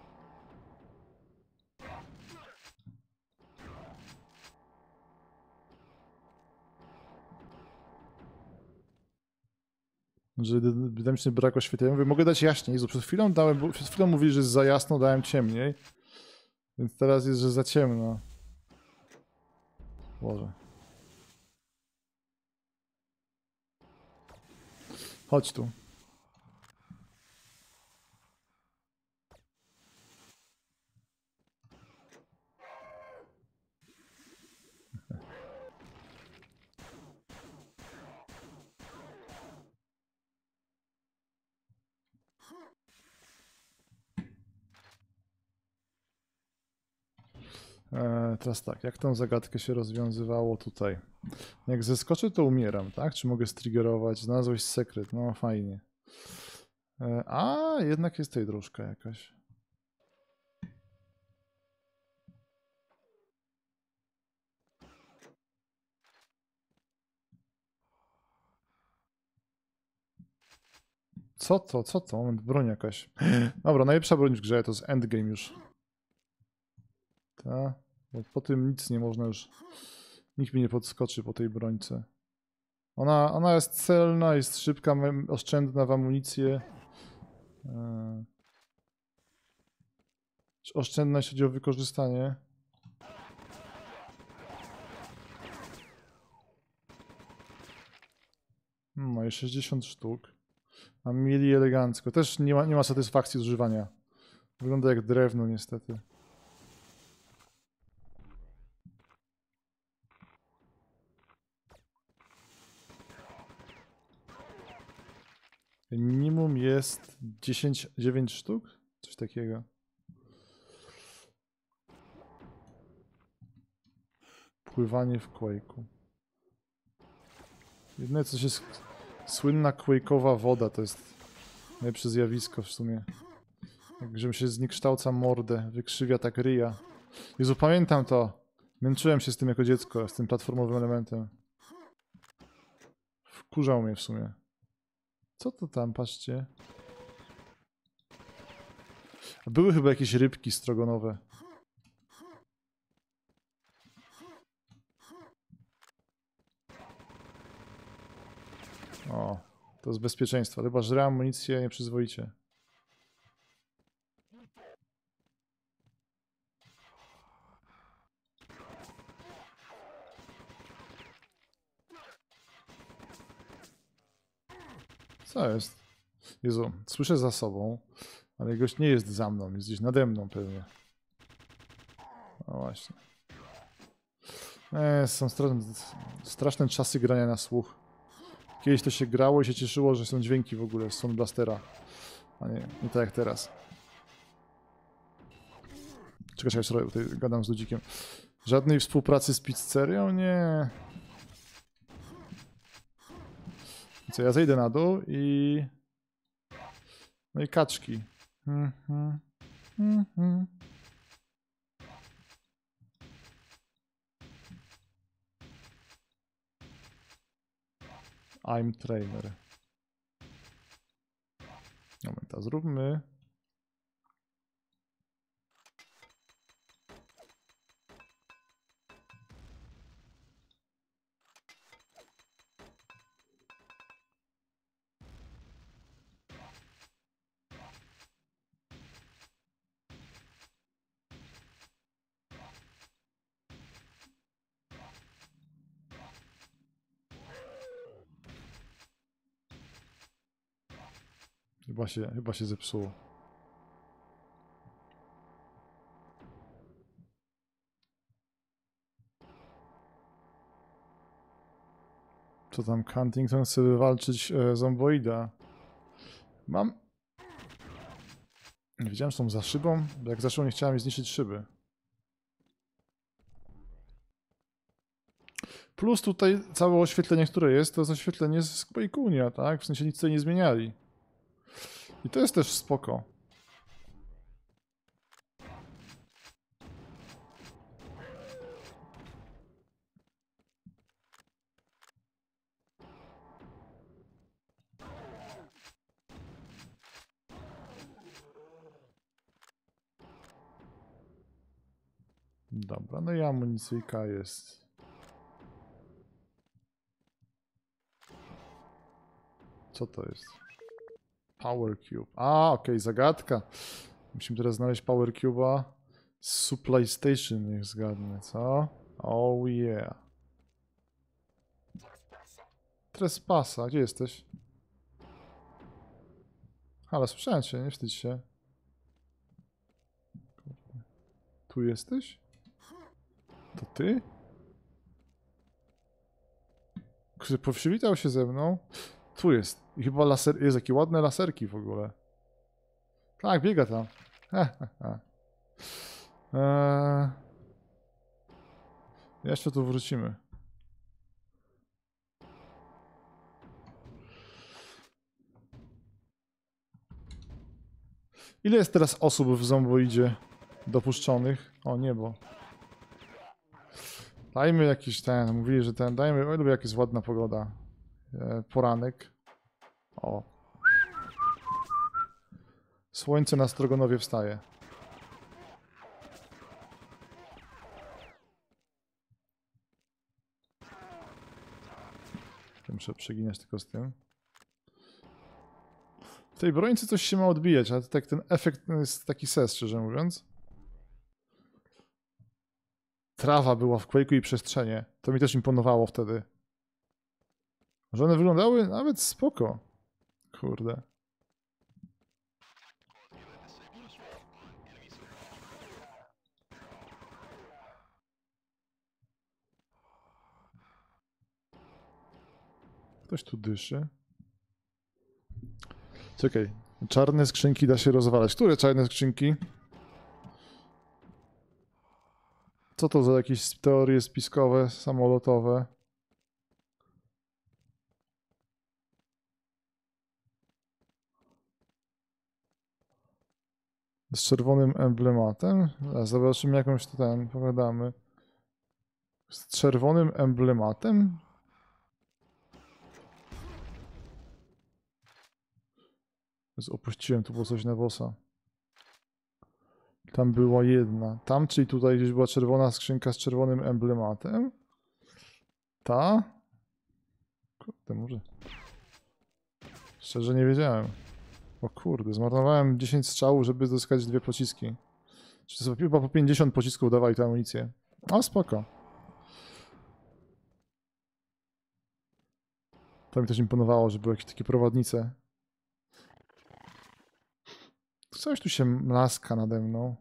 Że ewidentnie brak oświetlenia. Mówię, mogę dać jaśniej. Jezu, przed chwilą dałem, przed chwilą mówili, że jest za jasno, dałem ciemniej. Więc teraz jest, że za ciemno. Boże. Chodź tu. Eee, teraz tak, jak tą zagadkę się rozwiązywało tutaj? Jak zeskoczę, to umieram, tak? Czy mogę striggerować? Znalazłeś sekret, no fajnie. Eee, a, jednak jest tutaj dróżka jakaś. Co to, co to? Moment, broń jakaś. Dobra, najlepsza broń w grze to jest endgame już. Ta, bo po tym nic nie można już... Nikt mi nie podskoczy po tej brońce. Ona, ona jest celna, jest szybka, oszczędna w amunicję. Eee. Oszczędna, jeśli chodzi o wykorzystanie. No i sześćdziesiąt sztuk. A mieli elegancko. Też nie ma, nie ma satysfakcji z używania. Wygląda jak drewno niestety. Minimum jest dziesięć, dziewięć sztuk? Coś takiego. Pływanie w Quake'u. Jedyne co się... Słynna Quake'owa woda to jest najlepsze zjawisko w sumie. Jak że się zniekształca mordę, wykrzywia tak ryja. Jezu, pamiętam to. Męczyłem się z tym jako dziecko, z tym platformowym elementem. Wkurzał mnie w sumie. Co to tam, patrzcie. Były chyba jakieś rybki strogonowe. O, to z bezpieczeństwa. Chyba żre amunicję nieprzyzwoicie. Co jest? Jezu, słyszę za sobą, ale gość nie jest za mną, jest gdzieś nade mną pewnie. No właśnie. Eee, są straszne, straszne czasy grania na słuch. Kiedyś to się grało i się cieszyło, że są dźwięki w ogóle z Sound Blastera. A nie, nie tak jak teraz. Czekaj, czekaj, sobie tutaj gadam z ludzikiem. Żadnej współpracy z pizzerią? Nie. Co, ja zejdę na dół i... No i kaczki. Mhm. Mhm. I'm trainer. Moment, a zróbmy. Chyba się, chyba się zepsuło. Co tam, Huntington chce wywalczyć e, zomboida. Mam... Nie wiedziałem, że są za szybą. Jak zaszło, nie chciałem zniszczyć szyby. Plus tutaj całe oświetlenie, które jest, to jest oświetlenie z Quake'unia, tak? W sensie nic tutaj nie zmieniali. I to jest też spoko. Dobra, no i amunicyjka jest. Co to jest? Power Cube. A, okej, okay, zagadka. Musimy teraz znaleźć Power Cube'a z Supply Station, niech zgadnę, co? Oh yeah. Trespasa, gdzie jesteś? Ale słyszałem cię, nie wstydź się. Tu jesteś? To ty? Który przywitał się ze mną? Tu jest. I chyba laser... Jest jakie ładne laserki w ogóle. Tak, biega tam. Eee... Jeszcze tu wrócimy. Ile jest teraz osób w zomboidzie dopuszczonych? O niebo. Dajmy jakiś ten, mówili, że ten, dajmy, o, lubię jak jest ładna pogoda. E, poranek. O. Słońce na Strogonowie wstaje. Muszę przeginać tylko z tym. W tej brońce coś się ma odbijać, ale to tak ten efekt jest taki ses, szczerze mówiąc. Trawa była w Quake'u i przestrzenie. To mi też imponowało wtedy. Że one wyglądały nawet spoko. Kurde. Ktoś tu dyszy. Czekaj. Czarne skrzynki da się rozwalać. Które czarne skrzynki? Co to za jakieś teorie spiskowe, samolotowe? Z czerwonym emblematem? A zobaczymy jakąś ten, pogadamy. Z czerwonym emblematem? Opuściłem, tu było coś na bossa. Tam była jedna. Tam, czyli tutaj gdzieś była czerwona skrzynka z czerwonym emblematem. Ta? Kurde, może. Szczerze nie wiedziałem. O kurde, zmarnowałem dziesięć strzałów, żeby zyskać dwie pociski. Czy to chyba po pięćdziesiąt pocisków dawali tę amunicję. A spoko. To mi też imponowało, że były jakieś takie prowadnice. Coś tu się mlaska nade mną.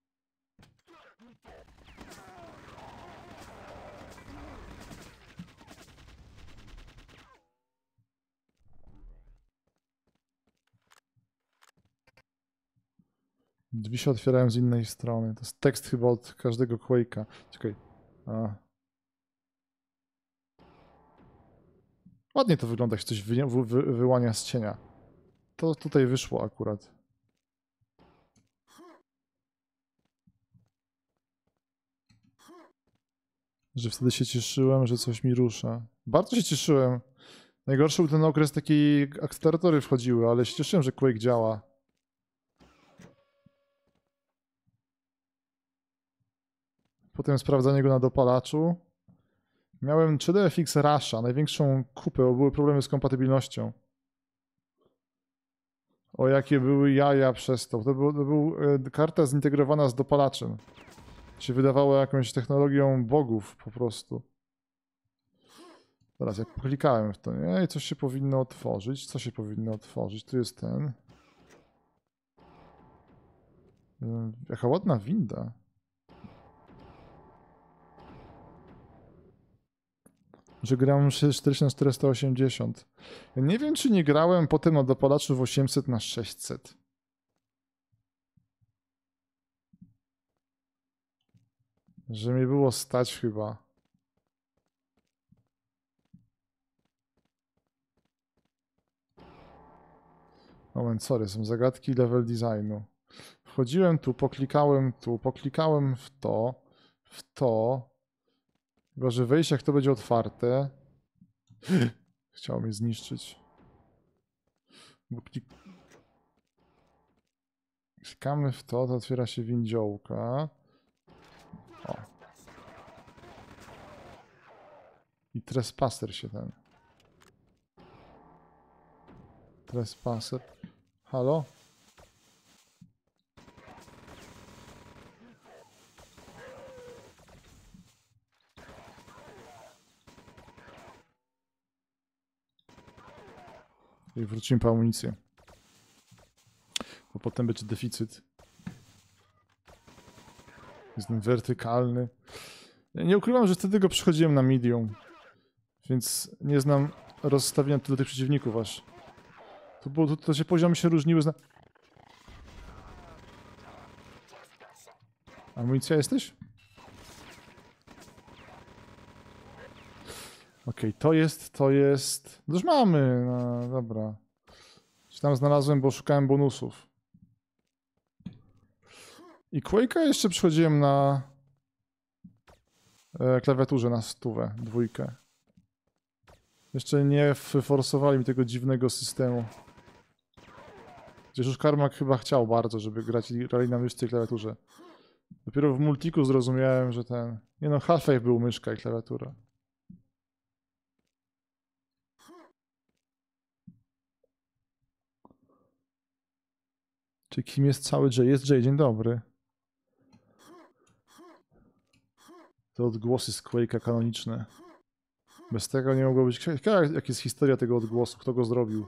Drzwi się otwierają z innej strony. To jest tekst chyba od każdego Quake'a. Czekaj. A. Ładnie to wygląda, jak coś wy, wy, wyłania z cienia. to tutaj wyszło akurat. Że wtedy się cieszyłem, że coś mi rusza. Bardzo się cieszyłem. Najgorszy był ten okres, taki akceleratory wchodziły, ale się cieszyłem, że Quake działa. Potem sprawdzanie go na dopalaczu. Miałem trzy D F X Rusha, największą kupę, bo były problemy z kompatybilnością. O jakie były jaja przez to. To był, to był e, karta zintegrowana z dopalaczem. Się wydawało jakąś technologią bogów po prostu. Teraz jak klikałem w to, nie? I coś się powinno otworzyć. Co się powinno otworzyć? Tu jest ten. Yy, jaka ładna winda. Że gram czterdzieści na czterysta osiemdziesiąt. Ja nie wiem, czy nie grałem potem na dopalaczu w osiemset na sześćset. Że mi było stać chyba. Moment, sorry, są zagadki level designu. Wchodziłem tu, poklikałem tu, poklikałem w to, w to. Chyba, że wejść, jak to będzie otwarte. Chciał mnie zniszczyć. Bo klik... Klikamy w to, to otwiera się windziołka. O. I trespasser się ten. Trespasser. Halo? I wrócimy po amunicję. Bo potem będzie deficyt. Jest ten wertykalny. Ja nie ukrywam, że wtedy go przychodziłem na medium. Więc nie znam rozstawienia do tych przeciwników aż. To, było, to, to się poziomy się różniły. Zna... Amunicja jesteś? Okej, okay, to jest, to jest... No już mamy, no dobra. Czy tam znalazłem, bo szukałem bonusów. I Quake'a jeszcze przychodziłem na e, klawiaturze na stówę, dwójkę. Jeszcze nie forsowali mi tego dziwnego systemu. Gdzież już Karmak chyba chciał bardzo, żeby grać grali na myszce i klawiaturze. Dopiero w multiku zrozumiałem, że ten... Nie no, Half-Life był myszka i klawiatura. Czy kim jest cały Jay? Jest Jay, dzień dobry. Te odgłosy z Quake'a kanoniczne. Bez tego nie mogło być... Jaka jest historia tego odgłosu? Kto go zrobił?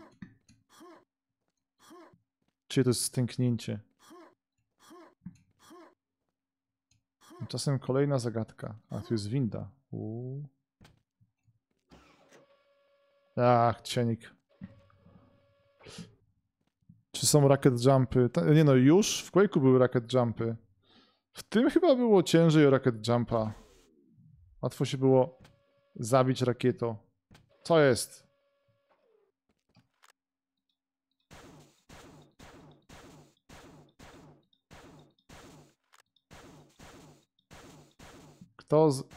Czy to jest stęknięcie? Czasem kolejna zagadka. A, tu jest winda. Uuu. Ach, cienik. Czy są racket jumpy? Nie no, już w Quake'u były racket jumpy. W tym chyba było ciężej o racket jumpa. Łatwo się było zabić rakietą. Co jest? Kto z...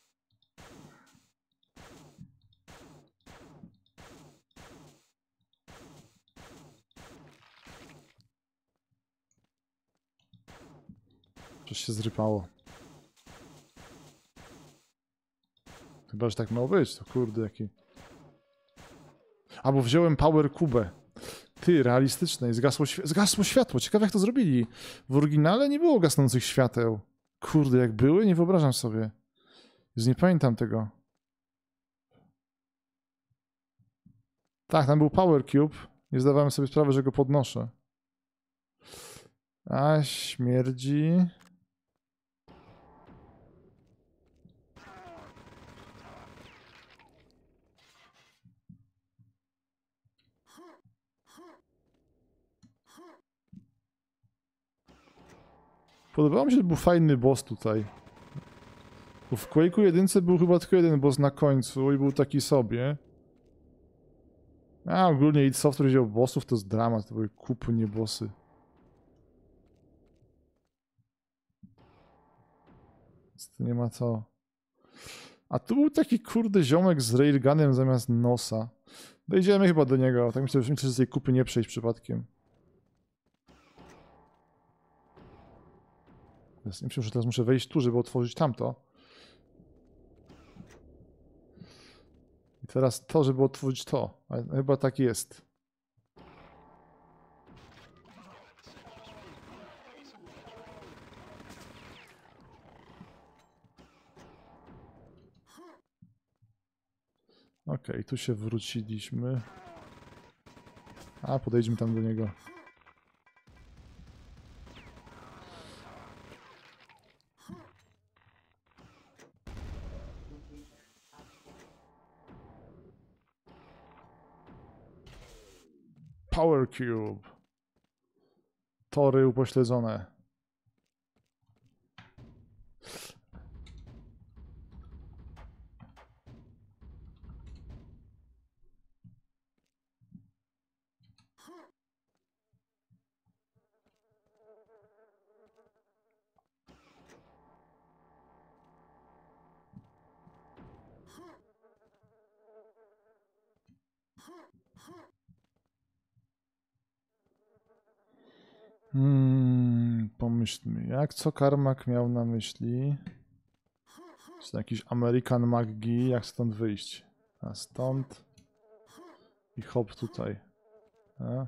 Coś się zrypało. Chyba, że tak miało być, to kurde jaki... Albo wziąłem Power Cube. Ty, realistyczne, i zgasło, świ zgasło światło. Ciekawe jak to zrobili. W oryginale nie było gasnących świateł. Kurde, jak były? Nie wyobrażam sobie. Już nie pamiętam tego. Tak, tam był Power Cube. Nie zdawałem sobie sprawy, że go podnoszę. A, śmierdzi... Podobało mi się, że był fajny boss tutaj. Bo w Quake'u jedynce był chyba tylko jeden boss na końcu i był taki sobie. A ogólnie id Software wziął bossów, to jest dramat, to były kupy, nie bossy. To nie ma co. A tu był taki kurde ziomek z railgunem zamiast nosa. Dojdziemy chyba do niego, tak myślę, że myślę, że z tej kupy nie przejść przypadkiem. Myślę, że teraz muszę wejść tu, żeby otworzyć tamto. I teraz to, żeby otworzyć to. Ale chyba tak jest. Okej, okay, tu się wróciliśmy. A, podejdźmy tam do niego. Power Cube. Tory upośledzone. Hmm, pomyślmy, jak co Karmak miał na myśli? Czy to jakiś American McGee, jak stąd wyjść? A stąd i hop tutaj. A?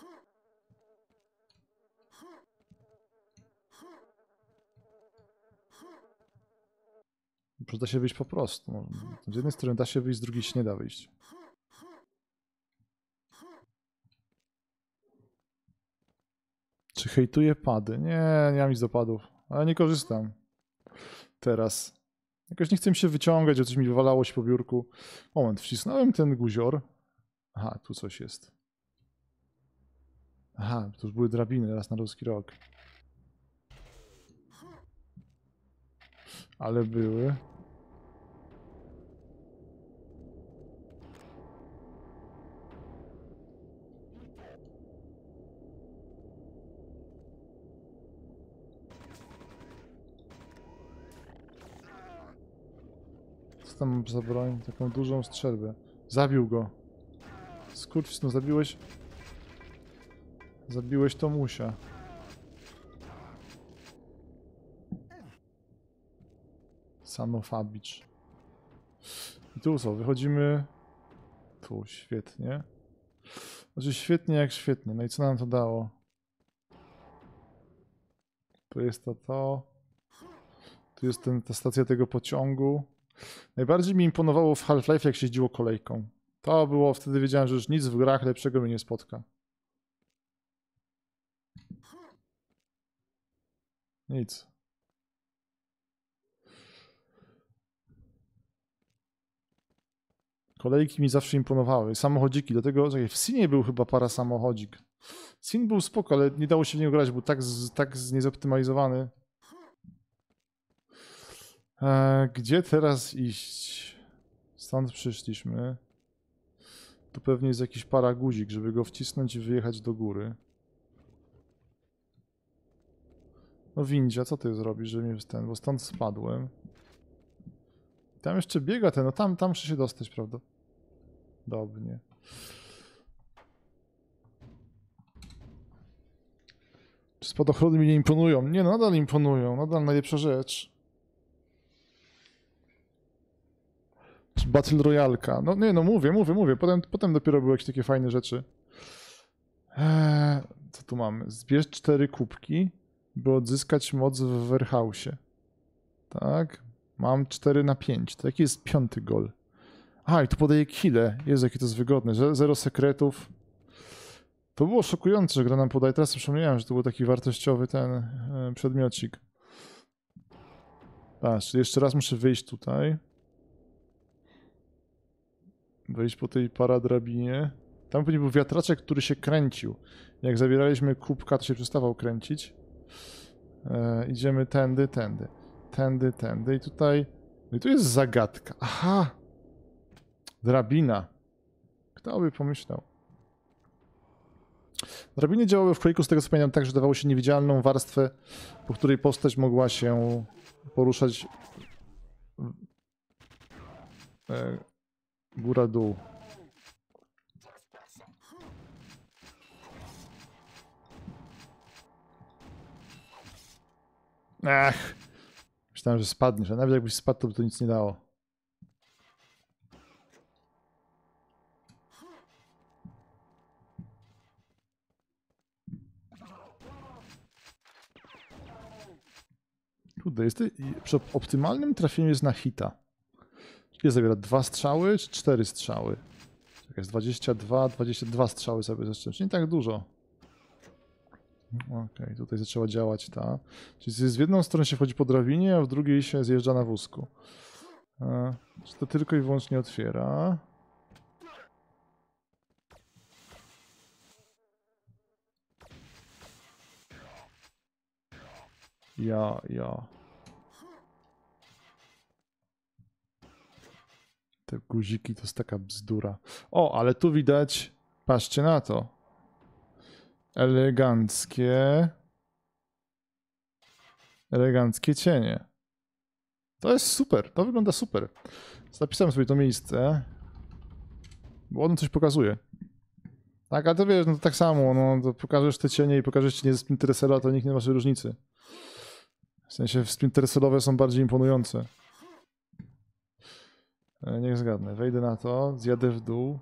Może da się wyjść po prostu. Z jednej strony da się wyjść, z drugiej się nie da wyjść. Czy hejtuję pady? Nie, nie mam nic do padów, ale nie korzystam. Teraz. Jakoś nie chcę mi się wyciągać, że coś mi wywalało się po biurku. Moment, wcisnąłem ten guzior. Aha, tu coś jest. Aha, tu już były drabiny, raz na ruski rok. Ale były. Co tam mam za broń? Taką dużą strzelbę. Zabił go. Skurczys, no zabiłeś... Zabiłeś Tomusia. Sanofabicz. I tu co? Wychodzimy... Tu, świetnie. Znaczy świetnie jak świetnie. No i co nam to dało? Tu jest to to. Tu jest ten, ta stacja tego pociągu. Najbardziej mi imponowało w Half-Life, jak się jeździło kolejką. To było, wtedy wiedziałem, że już nic w grach lepszego mnie nie spotka. Nic. Kolejki mi zawsze imponowały. Samochodziki, dlatego czekaj, w Sinie był chyba parasamochodzik. Sin był spoko, ale nie dało się w niego grać, był tak, z, tak z niezoptymalizowany. E, gdzie teraz iść? Stąd przyszliśmy. Tu pewnie jest jakiś paraguzik, żeby go wcisnąć i wyjechać do góry. No windzia, co ty zrobisz, że mnie ten, bo stąd spadłem. Tam jeszcze biega ten, no tam, tam muszę się dostać, prawda? Dobrze. Czy spadochrony mi nie imponują? Nie, no nadal imponują, nadal najlepsza rzecz. Czy Battle Royalka? No nie, no mówię, mówię, mówię. Potem, potem dopiero były jakieś takie fajne rzeczy. Eee, co tu mamy? Zbierz cztery kubki, by odzyskać moc w warehouse'ie. Tak. Mam cztery na pięć. To jaki jest piąty gol? A, i tu podaje kile. Jezu, jakie to jest wygodne. Zero sekretów. To było szokujące, że gra nam podaje. Teraz przypomniałem, że to był taki wartościowy ten e, przedmiocik. Patrz, czyli jeszcze raz muszę wyjść tutaj. Wejść po tej paradrabinie. Tam pewnie był wiatraczek, który się kręcił. Jak zabieraliśmy kubka, to się przestawał kręcić. E, idziemy tędy, tędy. Tędy, tędy. I tutaj... No i tu jest zagadka. Aha! Drabina. Kto by pomyślał? Drabiny działały w Quake'u, z tego co pamiętam, tak, że dawało się niewidzialną warstwę, po której postać mogła się poruszać e, góra-dół. Ach! Myślałem, że spadniesz, a nawet jakbyś spadł, to by to nic nie dało. Kurde, jest przy optymalnym trafieniu jest na hita. Ile zabiera? Dwa strzały czy cztery strzały? Czekaj, jest dwadzieścia dwa, dwadzieścia dwa strzały sobie zeszczęć. Nie tak dużo. Okej, okay, tutaj zaczęła działać ta. Czyli z jedną stronę się wchodzi po drabinie, a w drugiej się zjeżdża na wózku. E, czy to tylko i wyłącznie otwiera? Ja, ja. Te guziki to jest taka bzdura. O, ale tu widać, patrzcie na to. Eleganckie. Eleganckie cienie. To jest super, to wygląda super. Zapisałem sobie to miejsce, bo ono coś pokazuje. Tak, a to wiesz, no to tak samo, no to pokażesz te cienie i pokażesz ci nie ze Splinter Cella, to nikt nie ma różnicy. W sensie Splinter Cellowe są bardziej imponujące. Niech zgadnę, wejdę na to, zjadę w dół.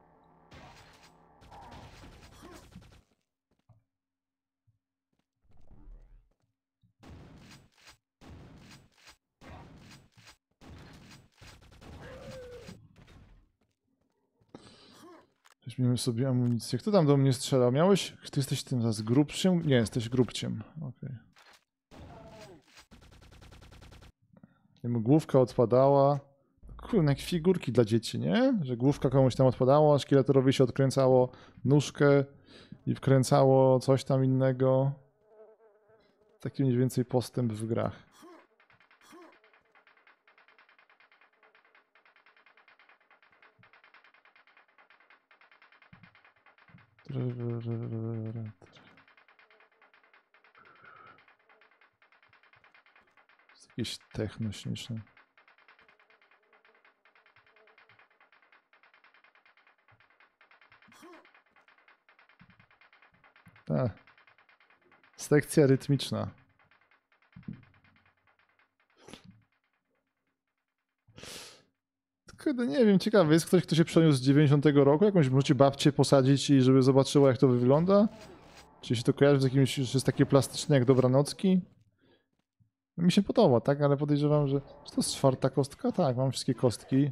Weźmiemy sobie amunicję. Kto tam do mnie strzelał? Miałeś? Ty jesteś tym zaraz grubciem? Nie, jesteś grubciem. Okej. Okay. Główka odpadała. Kurde, jak figurki dla dzieci, nie? Że główka komuś tam odpadała, szkieletorowi się odkręcało nóżkę i wkręcało coś tam innego. Taki mniej więcej postęp w grach. Jest jakieś techno śmieszne. Ta. Sekcja rytmiczna. Kurde, nie wiem, ciekawe, jest ktoś, kto się przeniósł z dziewięćdziesiątego roku? Jakąś możecie babcię posadzić i żeby zobaczyła, jak to wygląda? Czy się to kojarzy z jakimś, że jest takie plastyczne jak Dobranocki? Mi się podoba, tak? Ale podejrzewam, że... Czy to jest czwarta kostka? Tak, mam wszystkie kostki.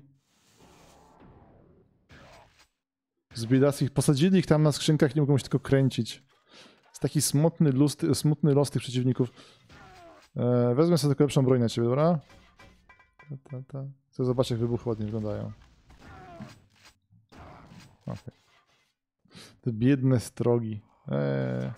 Z biedackich. Posadzili ich tam na skrzynkach, nie mogą się tylko kręcić. Jest taki smutny, lust, smutny los tych przeciwników. E, wezmę sobie tylko lepszą broń na ciebie, dobra? Ta, ta, ta. Chcę zobaczyć, jak wybuchy ładnie wyglądają. Okay. Te biedne strogi. Eee.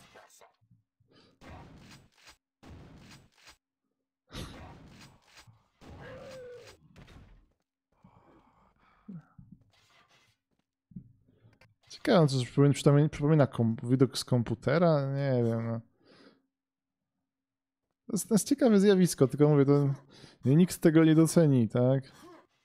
Ciekawe, co przypomina, przypomina, przypomina kom, widok z komputera? Nie wiem. No. To, jest, to jest ciekawe zjawisko, tylko mówię, to nikt tego nie doceni, tak?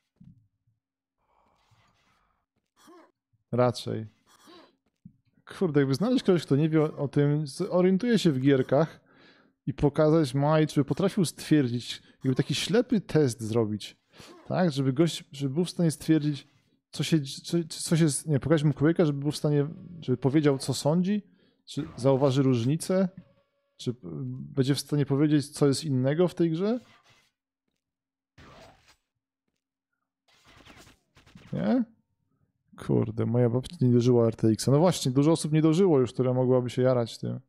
Raczej. Kurde, jakby znaleźć kogoś, kto nie wie o, o tym, orientuje się w gierkach i pokazać Maj, żeby potrafił stwierdzić, jakby taki ślepy test zrobić, tak? Żeby gość, żeby był w stanie stwierdzić, co się, co, co się, nie, pokazać mu Quake'a, żeby był w stanie, żeby powiedział, co sądzi, czy zauważy różnicę, czy będzie w stanie powiedzieć, co jest innego w tej grze? Nie? Kurde, moja babcia nie dożyła R T X-a. No właśnie, dużo osób nie dożyło już, które mogłaby się jarać tym.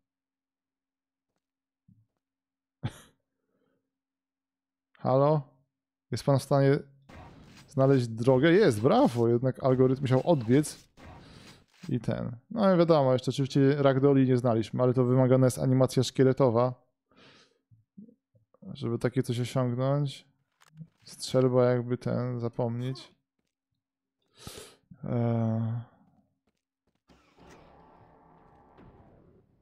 Halo? Jest pan w stanie znaleźć drogę? Jest, brawo, jednak algorytm musiał odbiec. I ten. No i wiadomo, jeszcze oczywiście ragdolli nie znaliśmy, ale to wymagana jest animacja szkieletowa. Żeby takie coś osiągnąć. Strzelba jakby ten, zapomnieć. Eee...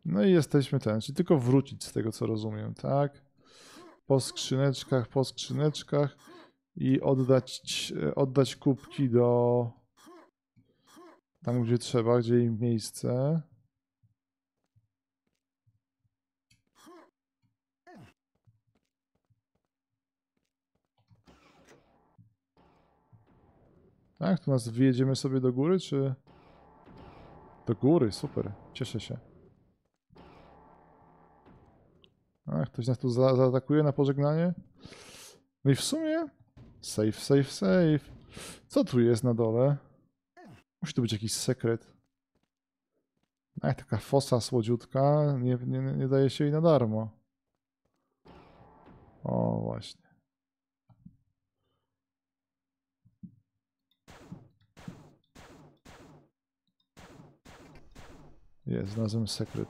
No i jesteśmy ten, czyli tylko wrócić z tego co rozumiem, tak? Po skrzyneczkach, po skrzyneczkach i oddać, oddać kubki do tam gdzie trzeba, gdzie im miejsce. Tak, tu nas wyjedziemy sobie do góry, czy... Do góry, super, cieszę się. A, ktoś nas tu za zaatakuje na pożegnanie? No i w sumie... Safe, safe, safe. Co tu jest na dole? Musi tu być jakiś sekret. A, taka fosa słodziutka, nie, nie, nie daje się jej na darmo. O, właśnie. Jest, znalazłem sekret.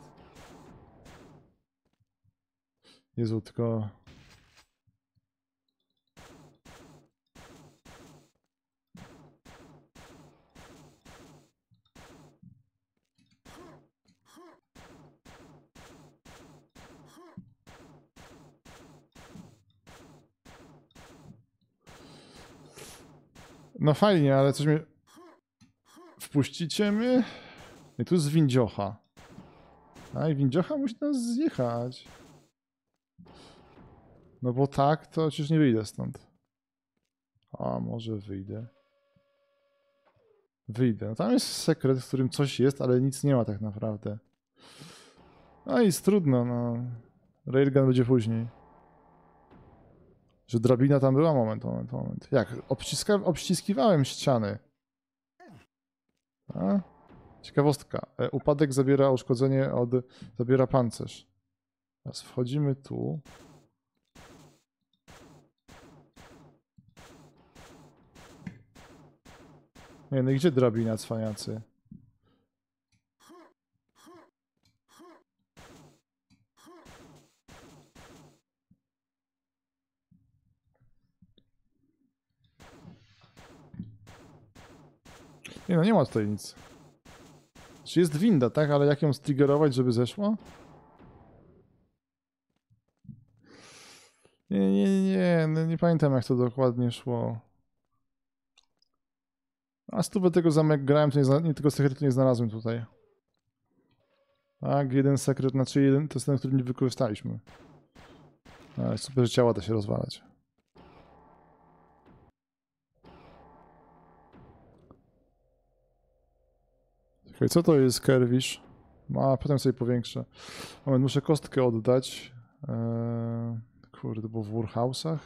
Jezu, tylko... No fajnie, ale coś mnie... Wpuścicie mnie? I tu jest windziocha. A i windziocha musi nas zjechać. No bo tak, to przecież nie wyjdę stąd. A może wyjdę. Wyjdę. No tam jest sekret, w którym coś jest, ale nic nie ma tak naprawdę. No i jest trudno, no. Railgun będzie później. Że drabina tam była? Moment, moment, moment. Jak? Obciska obściskiwałem ściany. A? Ciekawostka. E, upadek zabiera uszkodzenie od... Zabiera pancerz. Teraz wchodzimy tu. Nie, no i gdzie drabina, cwaniacy? Nie no, nie ma tutaj nic. Czy jest winda, tak? Ale jak ją striggerować, żeby zeszła? Nie, nie, nie, no nie pamiętam jak to dokładnie szło. A stówę tego zamek grałem, to nie, zna, nie tego sekretu nie znalazłem tutaj. Tak, jeden sekret, znaczy jeden, to jest ten, który nie wykorzystaliśmy. Ale super, że ciała da się rozwalać. Czekaj, co to jest Kerwisz? A, potem sobie powiększę. Moment, muszę kostkę oddać. Eee, kurde, bo w Warhouse'ach?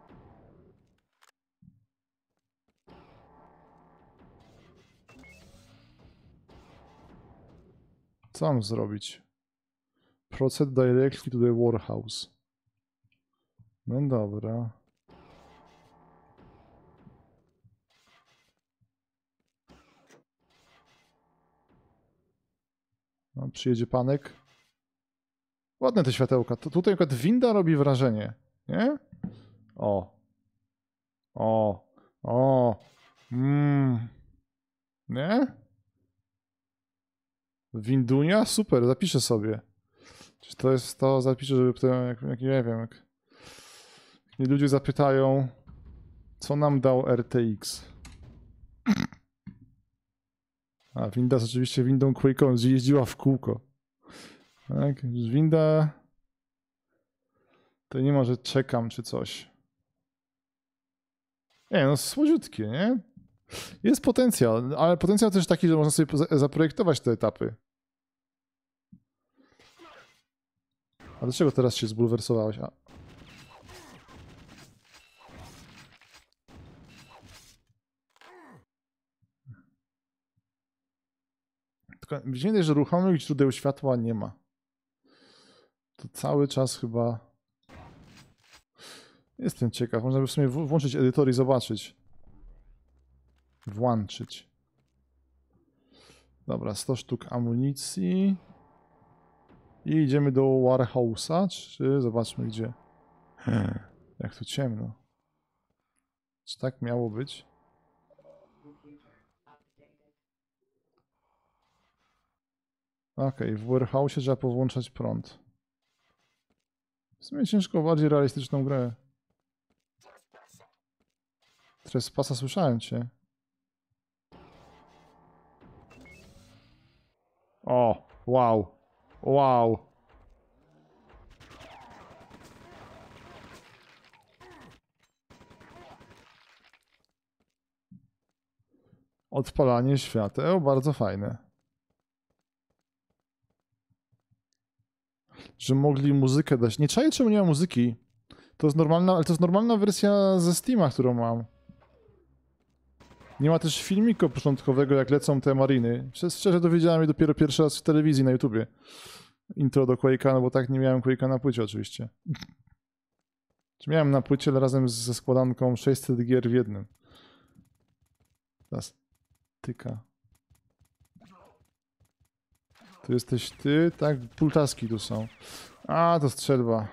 Co mam zrobić? Proceed directly to the Warhouse. No dobra. No, przyjedzie panek. Ładne te światełka. To tutaj akurat winda robi wrażenie, nie? O. O. O. Mmm. Nie? Windunia? Super, zapiszę sobie. Czy to jest to? Zapiszę, żeby potem, jak, jak nie wiem, jak mnie ludzie zapytają, co nam dał R T X. A, winda jest oczywiście windą Quake'ową, gdzie jeździła w kółko. Tak, winda... To nie ma, że czekam czy coś. Nie, no słodziutkie, nie? Jest potencjał, ale potencjał też taki, że można sobie zaprojektować te etapy. A dlaczego teraz się zbulwersowałeś? A. Tylko widzimy, że ruchomych źródeł światła nie ma. To cały czas chyba... Jestem ciekaw, można by w sumie włączyć edytor i zobaczyć. Włączyć. Dobra, sto sztuk amunicji. I idziemy do Warhouse'a, czy zobaczmy gdzie. Hmm, jak tu ciemno. Czy tak miało być? Okej, w warehouse trzeba powłączać prąd. W sumie ciężko o bardziej realistyczną grę. Trespasa, słyszałem cię. O, wow. Wow. Odpalanie świateł, bardzo fajne. Że mogli muzykę dać. Nie czaję, czemu nie ma muzyki. To jest normalna, ale to jest normalna wersja ze Steama, którą mam. Nie ma też filmiku początkowego, jak lecą te mariny. Szczerze dowiedziałem się dopiero pierwszy raz w telewizji na YouTubie. Intro do Quake'a, no bo tak nie miałem Quake'a na płycie oczywiście. Miałem na płycie, ale razem ze składanką sześćset gier w jednym. Teraz tyka. Tu jesteś ty, tak? Pultaski tu są. A, to strzelba.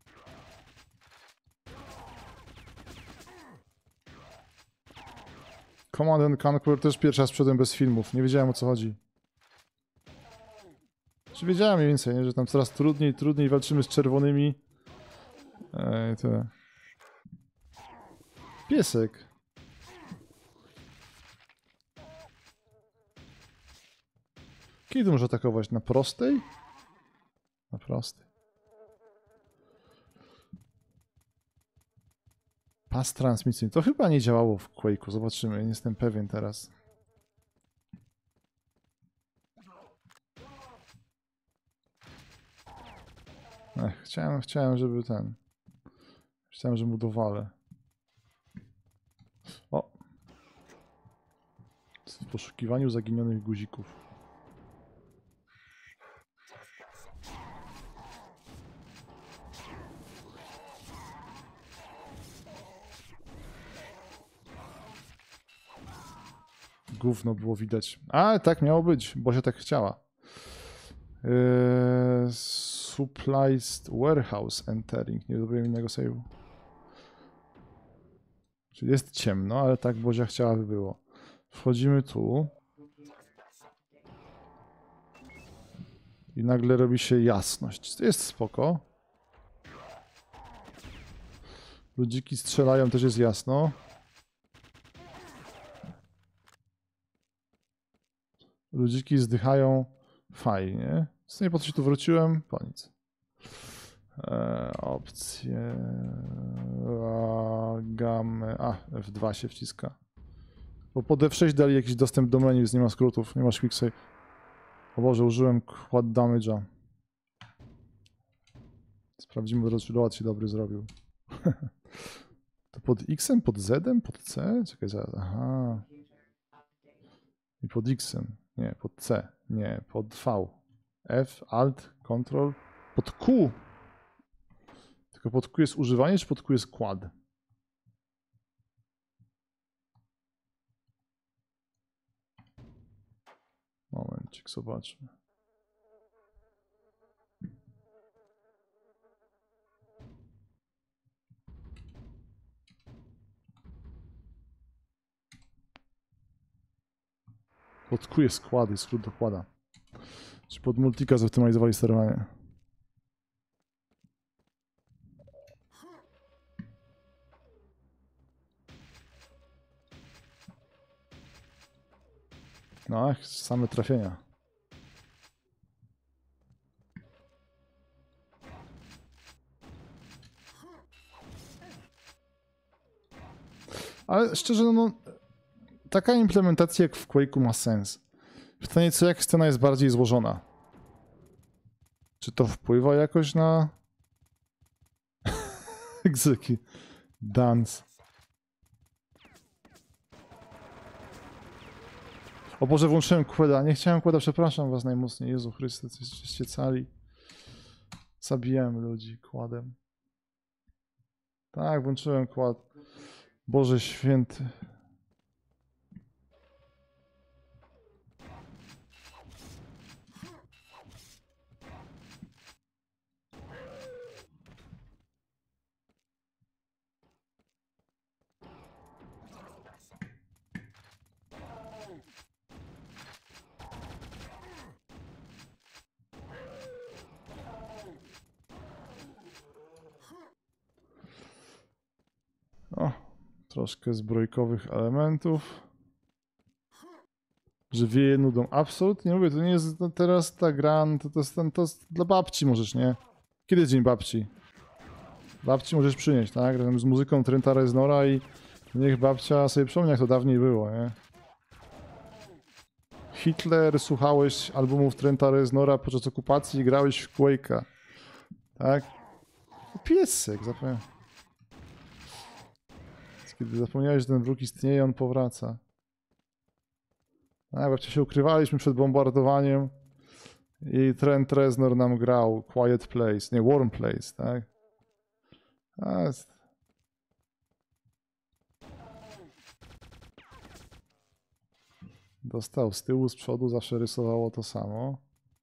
Command and Conquer też pierwszy raz wszedłem bez filmów. Nie wiedziałem, o co chodzi. Czy wiedziałem mniej więcej, nie? Że tam coraz trudniej, trudniej walczymy z czerwonymi. Ej, to... Piesek. Kiedy może atakować? Na prostej? Na prostej. Pas transmisyjny. To chyba nie działało w Quake'u. Zobaczymy. Nie jestem pewien teraz. Ech, chciałem, chciałem, żeby ten... Chciałem, że mu dowalę. O! W poszukiwaniu zaginionych guzików. Gówno było widać. A, tak miało być, bo się tak chciała. Eee, supplies warehouse entering. Nie zrobiłem innego save'u. Czyli jest ciemno, ale tak Bozia chciała, by było. Wchodzimy tu. I nagle robi się jasność. To jest spoko. Ludziki strzelają, też jest jasno. Ludziki zdychają. Fajnie. Z nie po co się tu wróciłem? Po nic. Eee, opcje. A, gamy. A, F dwa się wciska. Bo pod F sześć dali jakiś dostęp do menu, więc nie ma skrótów, nie masz quicksave. O Boże, użyłem quad damage'a. Sprawdzimy, czy load się dobry zrobił. To pod X-em, pod Z-em, pod C? Czekaj, zaraz. Aha. I pod X-em. Nie, pod C. Nie, pod V. F, Alt, Control. Pod Q. Tylko pod Q jest używanie, czy pod Q jest quad? Momencik, zobaczmy. Pod Q jest skład, jest skrót dokłada. Czy pod multika zoptymalizowali sterowanie? No, ach, same trafienia. Ale szczerze, no, no taka implementacja jak w Quake'u ma sens. Pytanie, co jak scena jest bardziej złożona? Czy to wpływa jakoś na egzeki? Dance. O Boże, włączyłem kłada. Nie chciałem kłada, przepraszam was najmocniej. Jezu Chryste, coście cali. Zabijałem ludzi kładem. Tak, włączyłem kład. Boże święty. Troszkę zbrojkowych elementów. Że wieje nudą. Absolutnie mówię, to nie jest to teraz ta gra, to, to, jest, to jest dla babci możesz, nie? Kiedy jest dzień babci? Babci możesz przynieść, tak? Razem z muzyką Trenta Reznora i niech babcia sobie przypomni, jak to dawniej było, nie? Hitler, słuchałeś albumów Trenta Reznora podczas okupacji i grałeś w Quake'a. Tak? Piesek, zapomniałem. Kiedy zapomniałeś, że ten wróg istnieje, on powraca. Tak, babcia się ukrywaliśmy przed bombardowaniem i Trent Reznor nam grał Quiet Place, nie, Warm Place, tak? A jest... Dostał z tyłu, z przodu, zawsze rysowało to samo.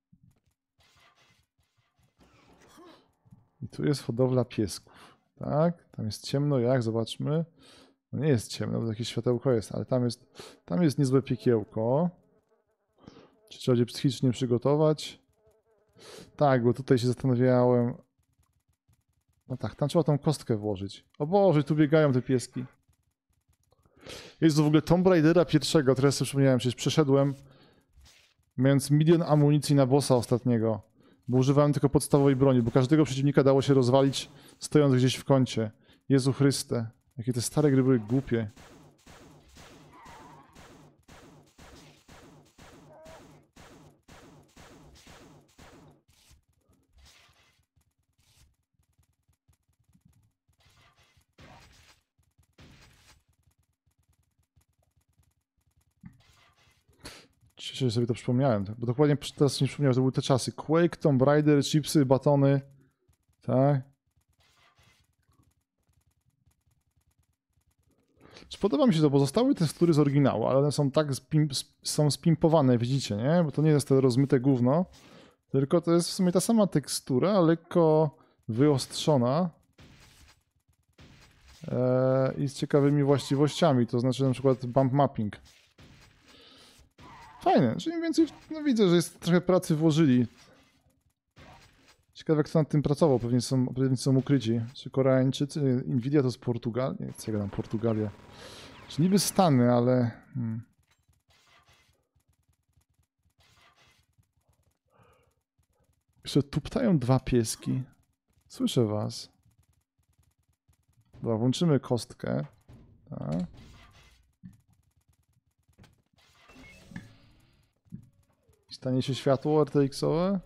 I tu jest hodowla piesków, tak? Tam jest ciemno, jak? Zobaczmy. No nie jest ciemno, bo jakieś światełko jest, ale tam jest, tam jest niezłe piekiełko. Czy trzeba się psychicznie przygotować? Tak, bo tutaj się zastanawiałem. No tak, tam trzeba tą kostkę włożyć. O Boże, tu biegają te pieski. Jest to w ogóle Tomb Raidera pierwszego, teraz sobie przypomniałem, przecież przeszedłem mając milion amunicji na bossa ostatniego, bo używałem tylko podstawowej broni, bo każdego przeciwnika dało się rozwalić stojąc gdzieś w kącie. Jezu Chryste, jakie te stare gry były głupie. Cieszę się, że sobie to przypomniałem, bo dokładnie teraz mi przypomniałem, że to były te czasy. Quake, Tomb Raider, chipsy, batony, tak? Podoba mi się to, bo zostały tekstury z oryginału, ale one są tak spim są spimpowane, widzicie, nie? Bo to nie jest to rozmyte gówno, tylko to jest w sumie ta sama tekstura, lekko wyostrzona eee, i z ciekawymi właściwościami, to znaczy na przykład bump mapping. Fajne, że im więcej, no widzę, że jest trochę pracy włożyli. Ciekawe, kto nad tym pracował, pewnie są, pewnie są ukryci. Czy Koreańczycy, Nvidia to z Portugalii? Nie, co ja gadam, Portugalia. Czy niby Stany, ale... Hmm. Jeszcze tuptają dwa pieski. Słyszę was. Dobra, włączymy kostkę. Tak. Stanie się światło R T X-owe?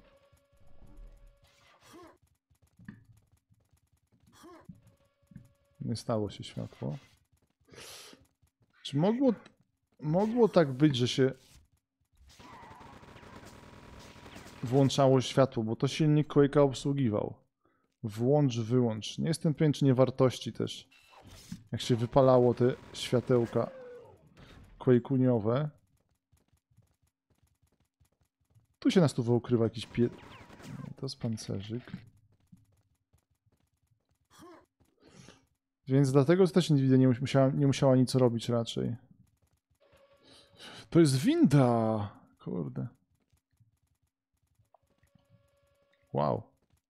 Nie stało się światło. Czy mogło, mogło tak być, że się włączało światło, bo to silnik Quake'a obsługiwał. Włącz, wyłącz. Nie jestem pewien, czy nie wartości też. Jak się wypalało te światełka Quake'uniowe. Tu się na stówę ukrywa jakiś pie... To jest pancerzyk. Więc dlatego też Nvidia nie musiała, nie musiała nic robić raczej. To jest winda! Kurde. Wow.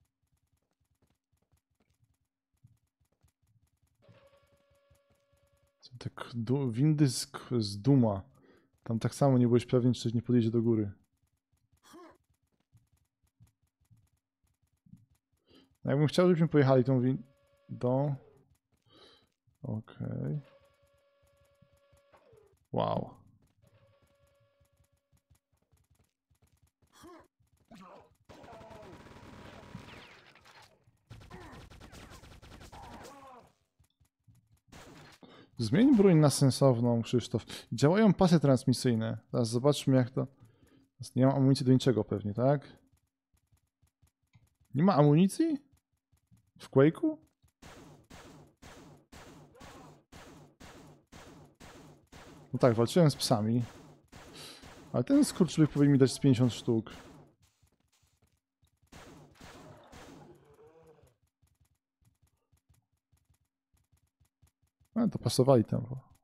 Są tak windy z, z Duma. Tam tak samo nie byłeś pewien, czy coś nie podjedzie do góry. No jakbym chciał, żebyśmy pojechali tą windą... Okej. Okay. Wow. Zmień broń na sensowną, Krzysztof. Działają pasy transmisyjne. Teraz zobaczmy, jak to... Nie mam amunicji do niczego pewnie, tak? Nie ma amunicji? W Quake'u? No tak, walczyłem z psami. Ale ten skurczybyk powinien mi dać z pięćdziesiąt sztuk. No to pasowali tam.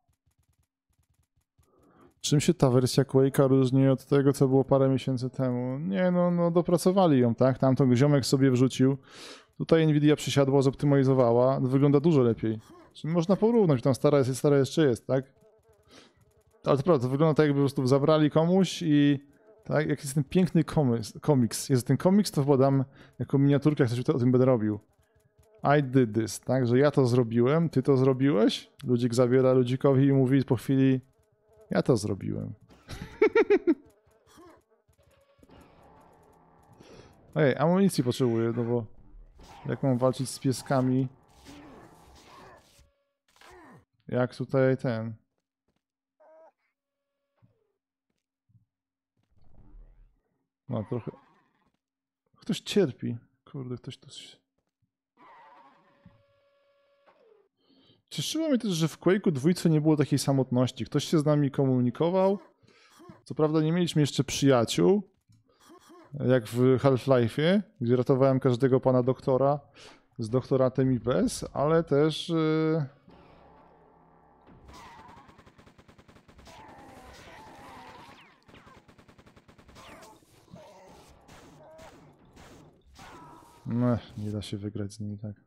Czym się ta wersja Quake'a różni od tego, co było parę miesięcy temu? Nie, no, no dopracowali ją, tak? Tamto ziomek sobie wrzucił. Tutaj Nvidia przysiadła, zoptymalizowała. Wygląda dużo lepiej. Czyli można porównać, tam stara jest, stara jeszcze jest, tak? Ale to prawda, to wygląda tak, jakby po prostu zabrali komuś i tak, jak jest ten piękny komiks, komiks. jest ten komiks, to podam jako miniaturkę, jak coś o tym będę robił. I did this, tak, że ja to zrobiłem, ty to zrobiłeś, ludzik zabiera ludzikowi i mówi po chwili, ja to zrobiłem. Ej, amunicji potrzebuję, no bo jak mam walczyć z pieskami, jak tutaj ten... No trochę... Ktoś cierpi. Kurde, ktoś tu... Cieszyło mnie też, że w Quake'u dwójce nie było takiej samotności. Ktoś się z nami komunikował. Co prawda nie mieliśmy jeszcze przyjaciół, jak w Half-Life'ie, gdzie ratowałem każdego pana doktora z doktoratem i bez, ale też... Yy... No, nie da się wygrać z nimi, tak.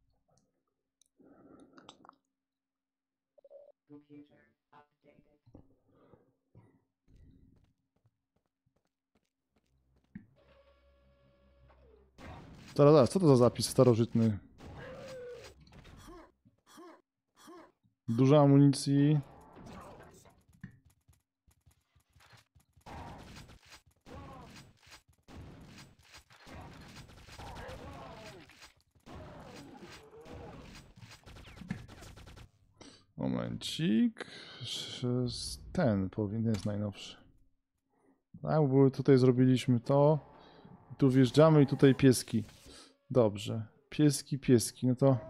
Teraz, teraz, co to za zapis starożytny? Dużo amunicji. Momencik. Ten powinien jest najnowszy. Tak, bo tutaj zrobiliśmy to. Tu wjeżdżamy i tutaj pieski. Dobrze. Pieski, pieski. No to...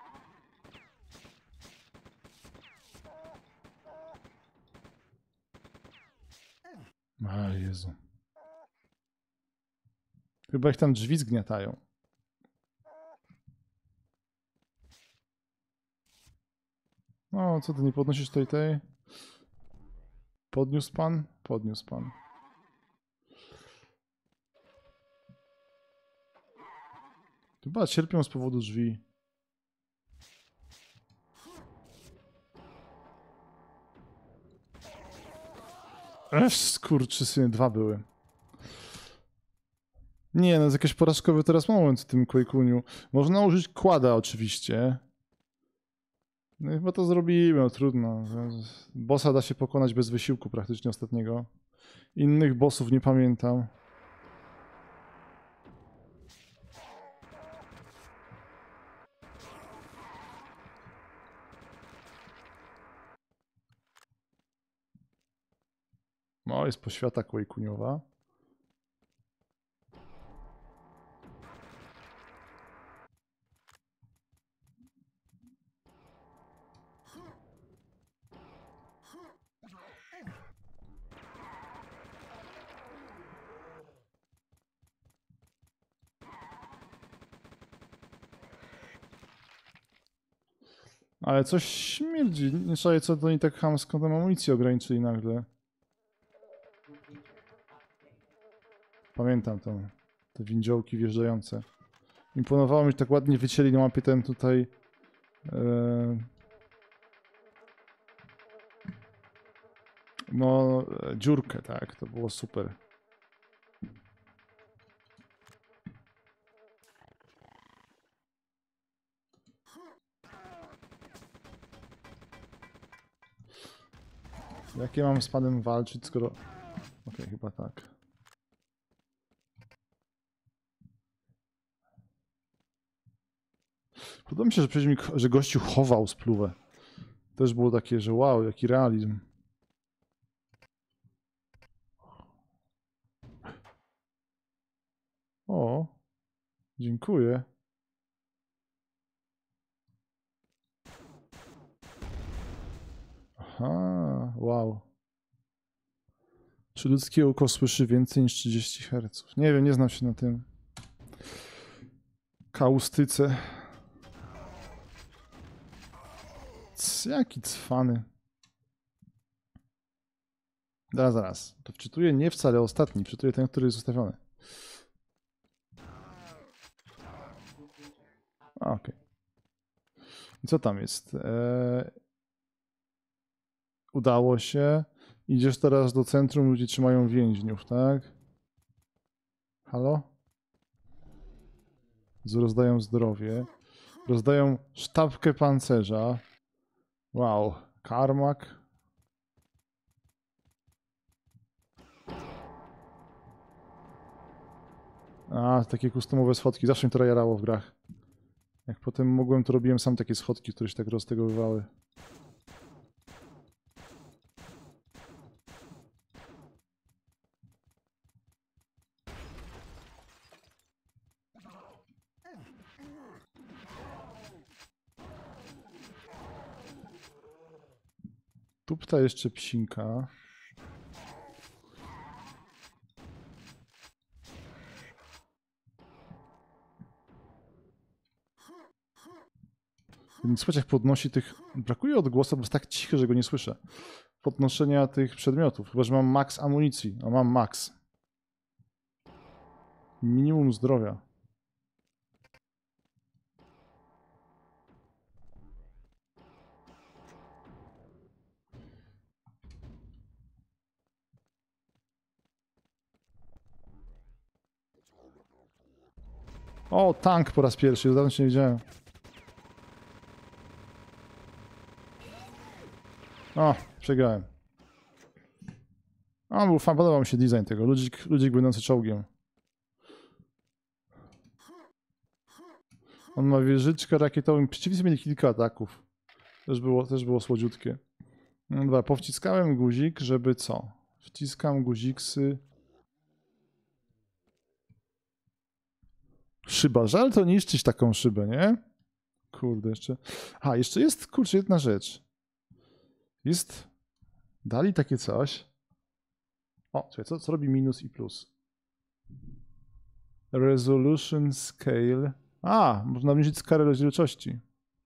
A Jezu. Chyba ich tam drzwi zgniatają. No, co ty nie podnosisz tej tej? Podniósł pan? Podniósł pan. Chyba cierpią z powodu drzwi. Ech, skurczysyny, dwa były. Nie, no jest jakiś porażkowy teraz moment w tym Quake'uniu. Można użyć kłada oczywiście. No i chyba to zrobimy, no trudno. Bossa da się pokonać bez wysiłku praktycznie ostatniego. Innych bossów nie pamiętam. No, jest poświata Quake'uniowa. Ale coś śmierdzi. Nie szaleję, co to oni tak chamsko tam amunicję ograniczyli nagle. Pamiętam to. Te windziołki wjeżdżające. Imponowało mi, że tak ładnie wycięli na mapie ten tutaj... Yy... No, dziurkę, tak. To było super. Jakie mam z panem walczyć, skoro... Okej, okay, chyba tak. Podoba mi się, że, mi, że gościu chował spluwę. Też było takie, że wow, jaki realizm. O, dziękuję. Aha, wow. Czy ludzkie oko słyszy więcej niż trzydzieści herców? Nie wiem, nie znam się na tym. Kaustyce. C jaki cwany. Zaraz, zaraz. To wczytuję nie wcale ostatni, wczytuję ten, który jest ustawiony. A, okej. Okay. I co tam jest? Eee... Udało się. Idziesz teraz do centrum, ludzie trzymają więźniów, tak? Halo? Rozdają zdrowie. Rozdają sztabkę pancerza. Wow. Karmak. A, takie customowe schodki. Zawsze mi to jarało w grach. Jak potem mogłem, to robiłem sam takie schodki, które się tak roztegowywały. Tupta jeszcze psinka. Słuchajcie, jak podnosi tych... Brakuje odgłosu, bo jest tak cicho, że go nie słyszę. Podnoszenia tych przedmiotów. Chyba że mam max amunicji. A mam max. Minimum zdrowia. O, tank po raz pierwszy. Dawno się nie widziałem. O, przegrałem. O, był fan, podobał mi się design tego. Ludzik, ludzik będący czołgiem. On ma wieżyczkę rakietową. Przeciwnicy mieli kilka ataków. Też było, też było słodziutkie. No dobra, powciskałem guzik, żeby co? Wciskam guziksy. Szyba. Żal to niszczyć taką szybę, nie? Kurde, jeszcze... A, jeszcze jest, kurczę, jedna rzecz. Jest... Dali takie coś. O, czekaj, co, co robi minus i plus? Resolution scale. A, można obniżyć skalę rozdzielczości.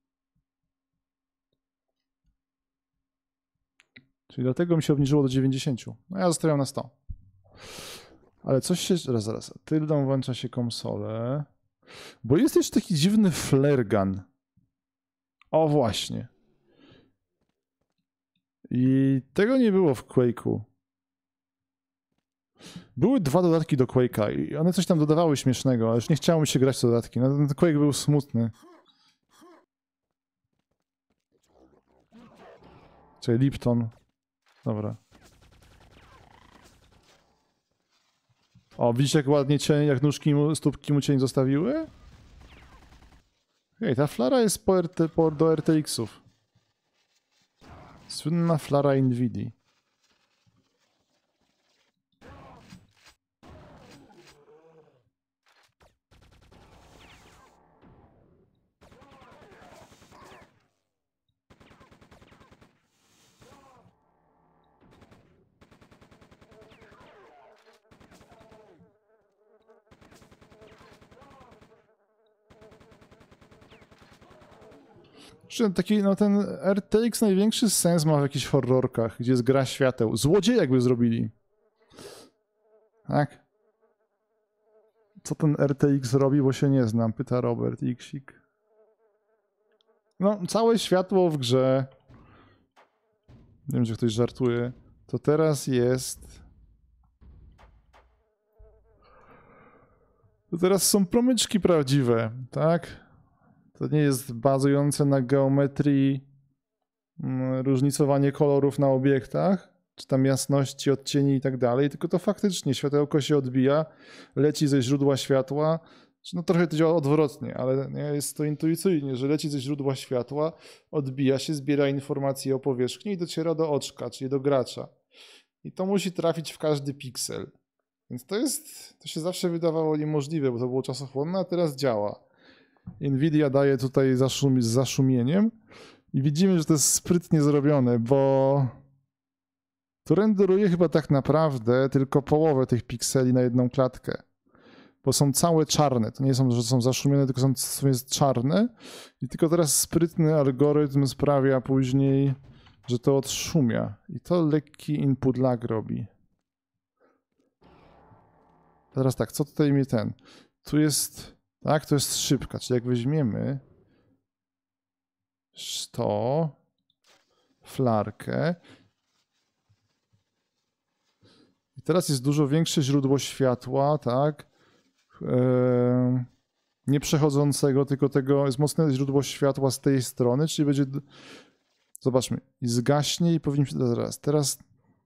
Czyli dlatego mi się obniżyło do dziewięćdziesięciu. No ja zostawiam na sto. Ale coś się... Zaraz, zaraz. Tyldą włącza się konsolę. Bo jest jeszcze taki dziwny flare gun. O, właśnie. I tego nie było w Quake'u. Były dwa dodatki do Quake'a i one coś tam dodawały śmiesznego, ale już nie chciało mi się grać w dodatki. No, ten Quake był smutny. Czyli Lipton. Dobra. O, widzicie jak ładnie cień, jak nóżki mu, stópki mu cień zostawiły? Hej, ta flara jest po R T, po, do R T X-ów. Słynna flara Nvidii. Taki, no ten R T X największy sens ma w jakichś horrorkach, gdzie jest gra świateł. Złodzieje jakby zrobili. Tak? Co ten R T X robi, bo się nie znam, pyta Robert Xik. No, całe światło w grze. Wiem, że ktoś żartuje. To teraz jest... To teraz są promyczki prawdziwe, tak? To nie jest bazujące na geometrii różnicowanie kolorów na obiektach, czy tam jasności, odcieni i tak dalej, tylko to faktycznie światełko się odbija, leci ze źródła światła, no trochę to działa odwrotnie, ale nie, jest to intuicyjnie, że leci ze źródła światła, odbija się, zbiera informacje o powierzchni i dociera do oczka, czyli do gracza. I to musi trafić w każdy piksel. Więc to jest, to się zawsze wydawało niemożliwe, bo to było czasochłonne, a teraz działa. Nvidia daje tutaj zaszum, z zaszumieniem i widzimy, że to jest sprytnie zrobione, bo to renderuje chyba tak naprawdę tylko połowę tych pikseli na jedną klatkę, bo są całe czarne, to nie są, że są zaszumione, tylko są, są jest czarne i tylko teraz sprytny algorytm sprawia później, że to odszumia i to lekki input lag robi. Teraz tak, co tutaj mi ten? Tu jest... Tak, to jest szybka, czyli jak weźmiemy to, flarkę. I teraz jest dużo większe źródło światła, tak? Eee, nie przechodzącego, tylko tego jest mocne źródło światła z tej strony, czyli będzie... Zobaczmy, i zgaśnie i powinniśmy teraz. Teraz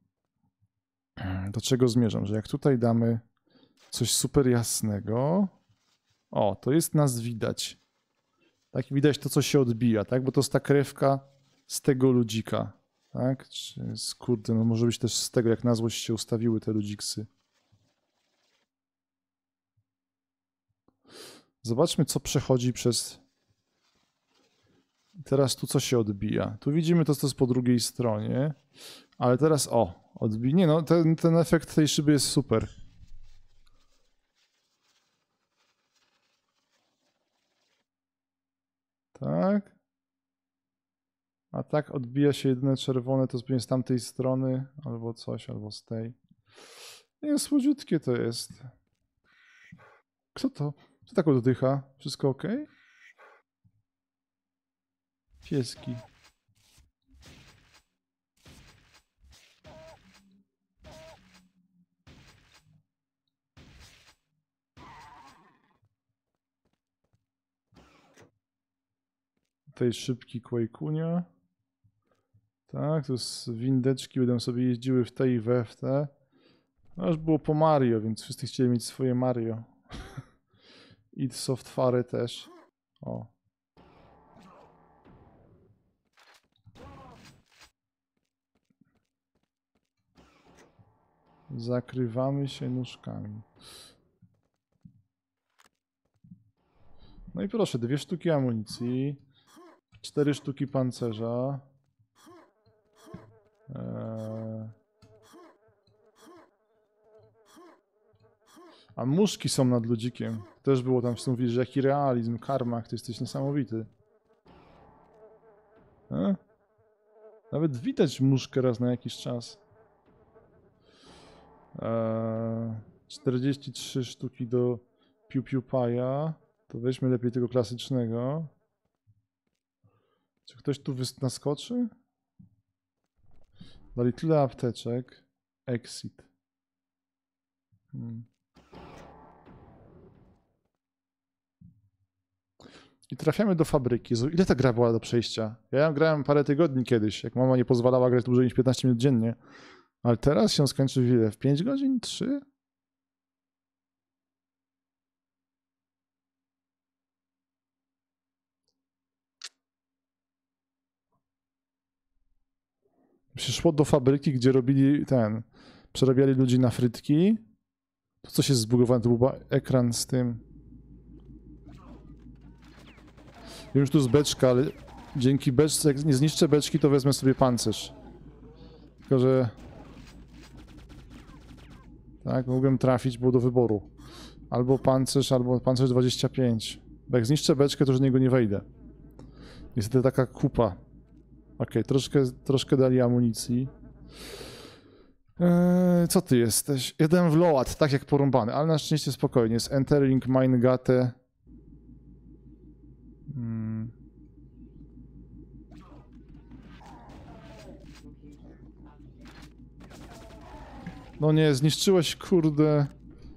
do czego zmierzam? Że jak tutaj damy coś super jasnego, o, to jest nas widać. Tak, widać to, co się odbija, tak? Bo to jest ta krewka z tego ludzika, tak? Czy z, kurde, no może być też z tego, jak na złość się ustawiły te ludziksy. Zobaczmy, co przechodzi przez... Teraz tu co się odbija. Tu widzimy to, co jest po drugiej stronie, ale teraz, o, odbija. Nie no, ten, ten efekt tej szyby jest super. Tak. A tak odbija się jedyne czerwone, to jest z tamtej strony, albo coś, albo z tej. Nie, słodziutkie to jest. Kto to? Kto tak oddycha? Wszystko ok? Pieski. Tutaj szybki Quakunia. Tak, to z windeczki będą sobie jeździły w te i we w te. No już było po Mario, więc wszyscy chcieli mieć swoje Mario. I Softfare też. O. Zakrywamy się nóżkami. No i proszę, dwie sztuki amunicji. Cztery sztuki pancerza. Eee... A muszki są nad ludzikiem. Też było tam, mówić, że jaki realizm, Karmak, ty jesteś niesamowity. E? Nawet widać muszkę raz na jakiś czas. Eee... czterdzieści trzy sztuki do PewPewPie'a. To weźmy lepiej tego klasycznego. Czy ktoś tu naskoczy? Dali tyle apteczek. Exit. Hmm. I trafiamy do fabryki. Ile ta gra była do przejścia? Ja grałem parę tygodni kiedyś, jak mama nie pozwalała grać dłużej niż piętnaście minut dziennie. Ale teraz się skończy w ile? W pięć godzin? trzy? Przyszło do fabryki, gdzie robili ten... Przerabiali ludzi na frytki. To coś jest zbugowane, to był ekran z tym... Wiem, już tu jest beczka, ale dzięki beczce, jak nie zniszczę beczki, to wezmę sobie pancerz. Tylko, że... Tak, mogłem trafić, było do wyboru. Albo pancerz, albo pancerz dwadzieścia pięć. Bo jak zniszczę beczkę, to już z niego nie wejdę. Niestety taka kupa. Okej, okay, troszkę, troszkę dali amunicji. Eee, co ty jesteś? Jeden w load, tak jak porąbany, ale na szczęście spokojnie. Jest entering mine gate. Hmm. No nie, zniszczyłeś, kurde.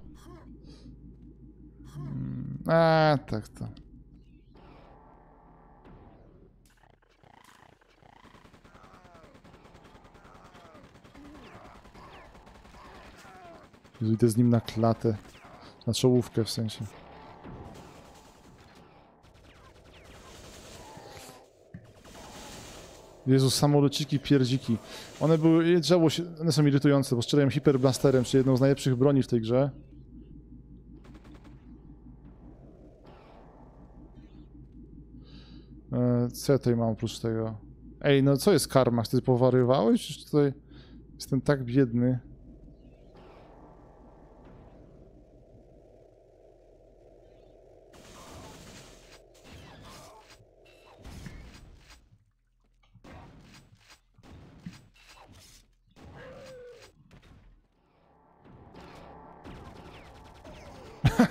Hmm. A, tak to. Jezu, idę z nim na klatę. Na czołówkę w sensie. Jezu, samolociki, pierdziki. One były, drzewo się, one są irytujące, bo strzelają hiperblasterem, czyli jedną z najlepszych broni w tej grze. E, co ja tutaj mam oprócz tego? Ej, no co jest karma? Ty powariowałeś? Już tutaj jestem tak biedny.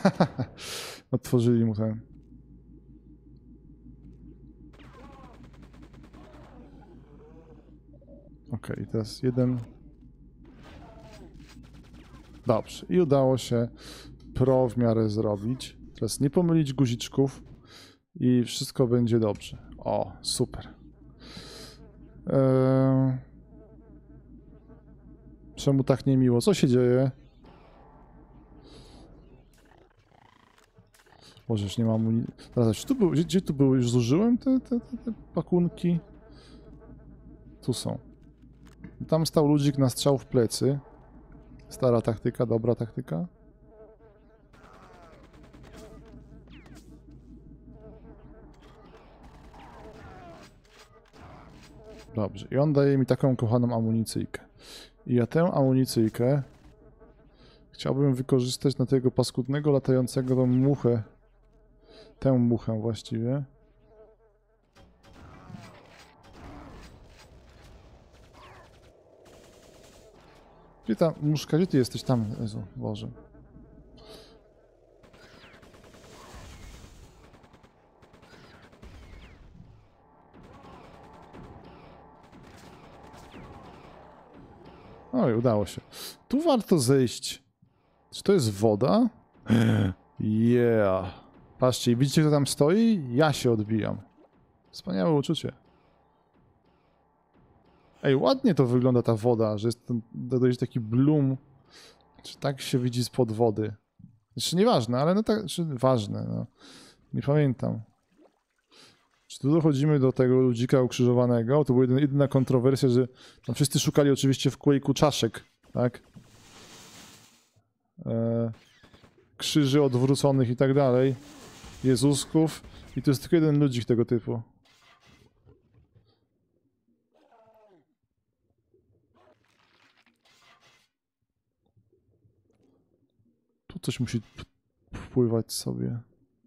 Otworzyli mu ten. Ok, teraz jeden. Dobrze. I udało się pro w miarę zrobić. Teraz nie pomylić guziczków i wszystko będzie dobrze. O, super. Eee... Czemu tak niemiło? Co się dzieje? Może już nie mam amunicji. Teraz, tu był, gdzie, gdzie tu były? Już zużyłem te, te, te, te pakunki? Tu są. Tam stał ludzik na strzał w plecy. Stara taktyka, dobra taktyka. Dobrze. I on daje mi taką kochaną amunicyjkę. I ja tę amunicyjkę chciałbym wykorzystać na tego paskudnego, latającego tą muchę. Tę muchę właściwie. Gdzie ta muszka? Gdzie ty jesteś? Tam, Jezu, Boże. Oj, udało się. Tu warto zejść. Czy to jest woda? Yeah. Patrzcie, widzicie, kto tam stoi? Ja się odbijam. Wspaniałe uczucie. Ej, ładnie to wygląda ta woda, że jest ten, dość taki bloom. Czy tak się widzi spod wody? Znaczy nieważne, ale no tak, czy ważne, no. Nie pamiętam. Czy tu dochodzimy do tego ludzika ukrzyżowanego? To była jedyna, jedyna kontrowersja, że no, wszyscy szukali oczywiście w Quake'u czaszek, tak? E, krzyży odwróconych i tak dalej. Jezusków. I tu jest tylko jeden ludzik tego typu. Tu coś musi wpływać sobie.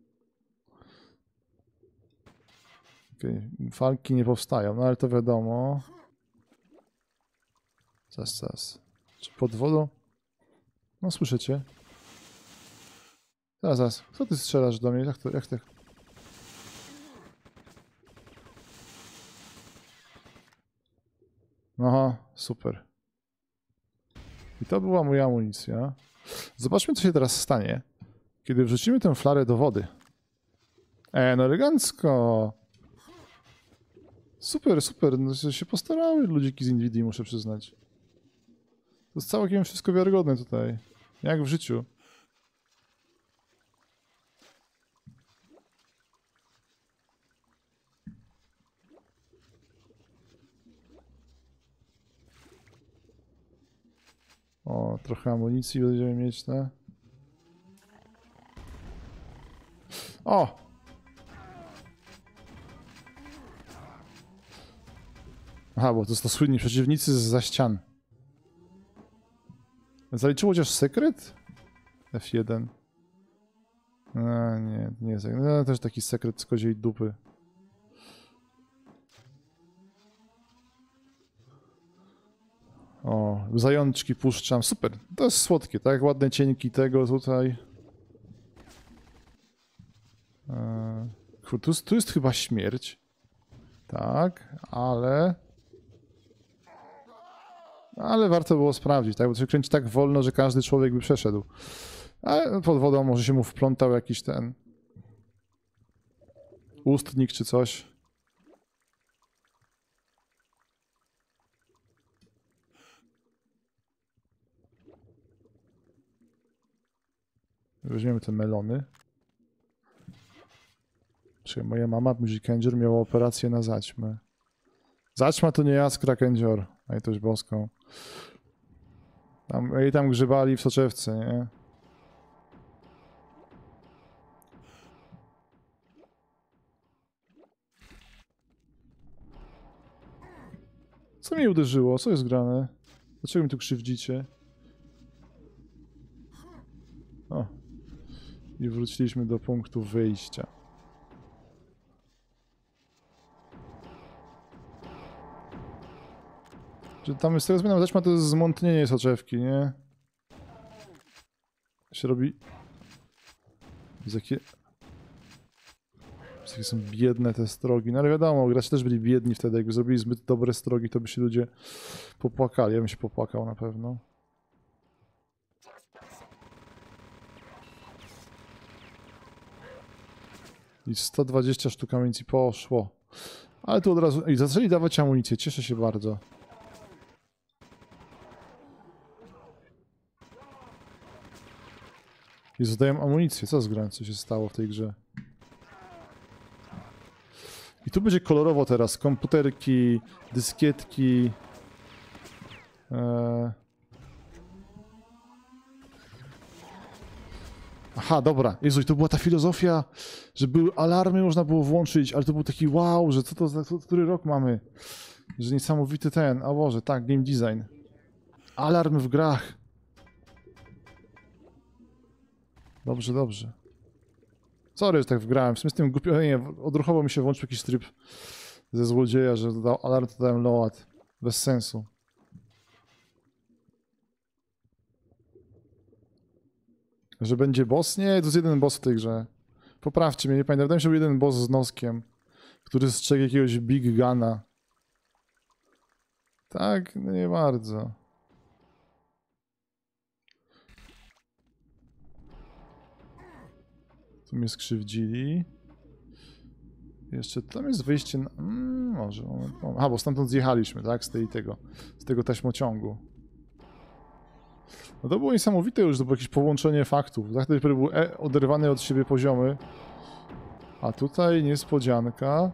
Okay. Falki nie powstają, no ale to wiadomo. Zas, zas. Czy pod wodą? No słyszycie? Zaraz, zaraz. Co ty strzelasz do mnie? Jak to? Jak to? Aha, super. I to była moja amunicja. Zobaczmy, co się teraz stanie, kiedy wrzucimy tę flarę do wody. E, no elegancko. Super, super. No, się postarały ludziki z Nvidia, muszę przyznać. To jest całkiem wszystko wiarygodne tutaj. Jak w życiu. O, trochę amunicji będziemy mieć, ne? O! Aha, bo to są słynni przeciwnicy zza ścian. Zaliczyło chociaż sekret? F jeden. A, nie, nie jest. No, też taki sekret z koziej dupy. O, zajączki puszczam. Super. To jest słodkie, tak? Ładne cienki tego tutaj. Eee, tu, tu jest chyba śmierć. Tak, ale... Ale warto było sprawdzić, tak? Bo to się kręci tak wolno, że każdy człowiek by przeszedł. Ale pod wodą może się mu wplątał jakiś ten... ustnik czy coś. Weźmiemy te melony. Czyli moja mama, Muzik Kędzior, miała operację na zaćmę. Zaćma to nie jaskra, Kędzior. Na litość boską. Tam, i tam grzebali w soczewce, nie? Co mnie uderzyło? Co jest grane? Dlaczego mi tu krzywdzicie? O. I wróciliśmy do punktu wyjścia. Że tam z tego zmiana zaćma to jest zmątnienie soczewki, nie? Się robi... Z jakie... Takie są biedne te strogi. No ale wiadomo, gracze też byli biedni wtedy. Jakby zrobili zbyt dobre strogi, to by się ludzie popłakali. Ja bym się popłakał na pewno. I sto dwadzieścia sztuk amunicji poszło. Ale tu od razu... I zaczęli dawać amunicję. Cieszę się bardzo. I zadają amunicję. Co z grą? Co się stało w tej grze? I tu będzie kolorowo teraz. Komputerki, dyskietki. Eee... Aha, dobra. Jezu, i to była ta filozofia, że były alarmy, można było włączyć, ale to był taki wow, że co to za... Który rok mamy? Że niesamowity ten... O Boże, tak, game design. Alarm w grach. Dobrze, dobrze. Sorry, że tak wgrałem. W sumie z tym głupio... Nie, odruchowo mi się włączył jakiś tryb ze złodzieja, że dodał alarm, to dałem load. Bez sensu. Że będzie boss? Nie, to jest jeden boss w tej grze. Poprawcie mnie, nie pamiętam. Wydaje mi się, że był jeden boss z noskiem, który strzegł jakiegoś Big Guna. Tak? No nie bardzo. Tu mnie skrzywdzili. Jeszcze tam jest wyjście na... Mm, może, moment. Aha, bo stamtąd zjechaliśmy, tak? Z tej tego, z tego taśmociągu. No to było niesamowite już, to było jakieś połączenie faktów. Tak, to był e oderwany od siebie poziomy. A tutaj niespodzianka.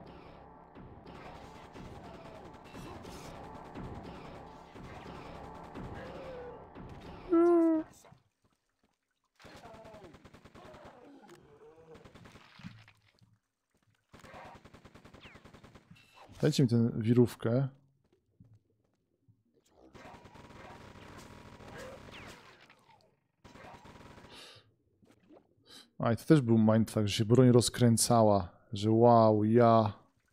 Dajcie mi tę wirówkę. A i to też był mindfuck, że się broń rozkręcała. Że wow, ja...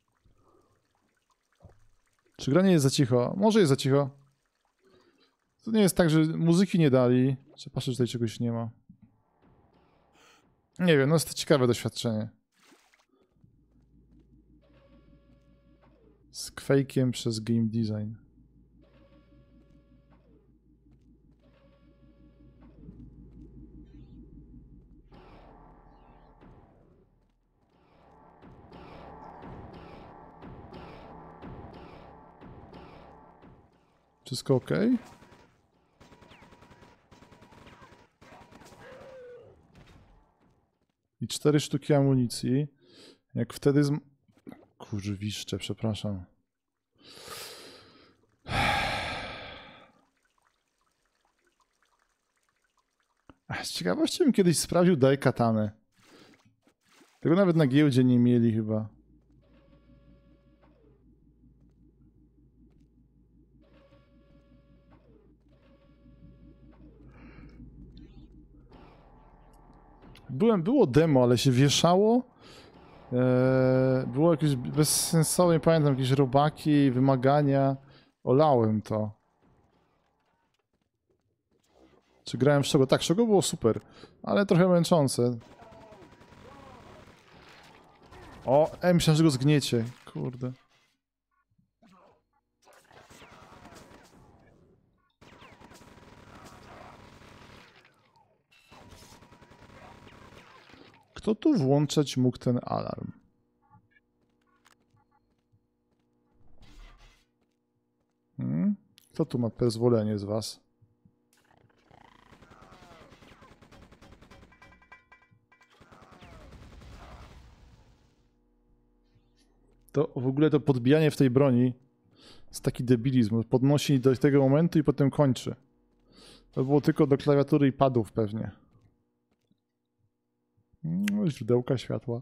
Czy gra nie jest za cicho? Może jest za cicho. To nie jest tak, że muzyki nie dali. Czy patrzę, że tutaj czegoś nie ma. Nie wiem, no jest to ciekawe doświadczenie. Z Quake'iem przez game design. Wszystko ok? I cztery sztuki amunicji. Jak wtedy z... Kurwiszcze, przepraszam. Z ciekawością bym kiedyś sprawdził daj katanę. Tego nawet na giełdzie nie mieli chyba. Byłem, było demo, ale się wieszało. Eee, było jakieś bezsensowne, nie pamiętam, jakieś robaki, wymagania. Olałem to. Czy grałem w Shogo? Tak, Shogo było super, ale trochę męczące. O, ej, myślałem, że go zgniecie. Kurde. Kto tu włączać mógł ten alarm? Hmm? Kto tu ma pozwolenie z was? To w ogóle to podbijanie w tej broni jest taki debilizm. Podnosi do tego momentu i potem kończy. To było tylko do klawiatury i padów pewnie. No, źródełka światła.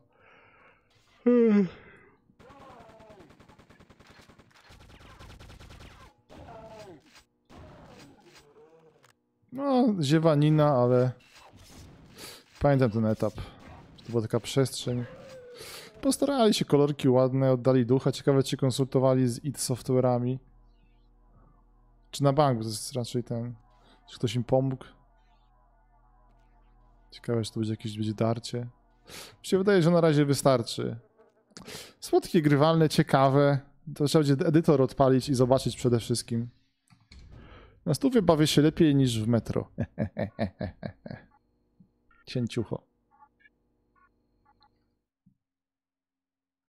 No, ziewanina, ale pamiętam ten etap. To była taka przestrzeń. Postarali się, kolorki ładne, oddali ducha. Ciekawe, czy konsultowali z id Software'ami. Czy na bank, bo to jest raczej ten... Czy ktoś im pomógł? Ciekawe, czy to będzie jakieś będzie darcie. Mi się wydaje, że na razie wystarczy. Słodkie, grywalne, ciekawe. To trzeba będzie edytor odpalić i zobaczyć przede wszystkim. Na stówie bawię się lepiej niż w metro. Cięciucho.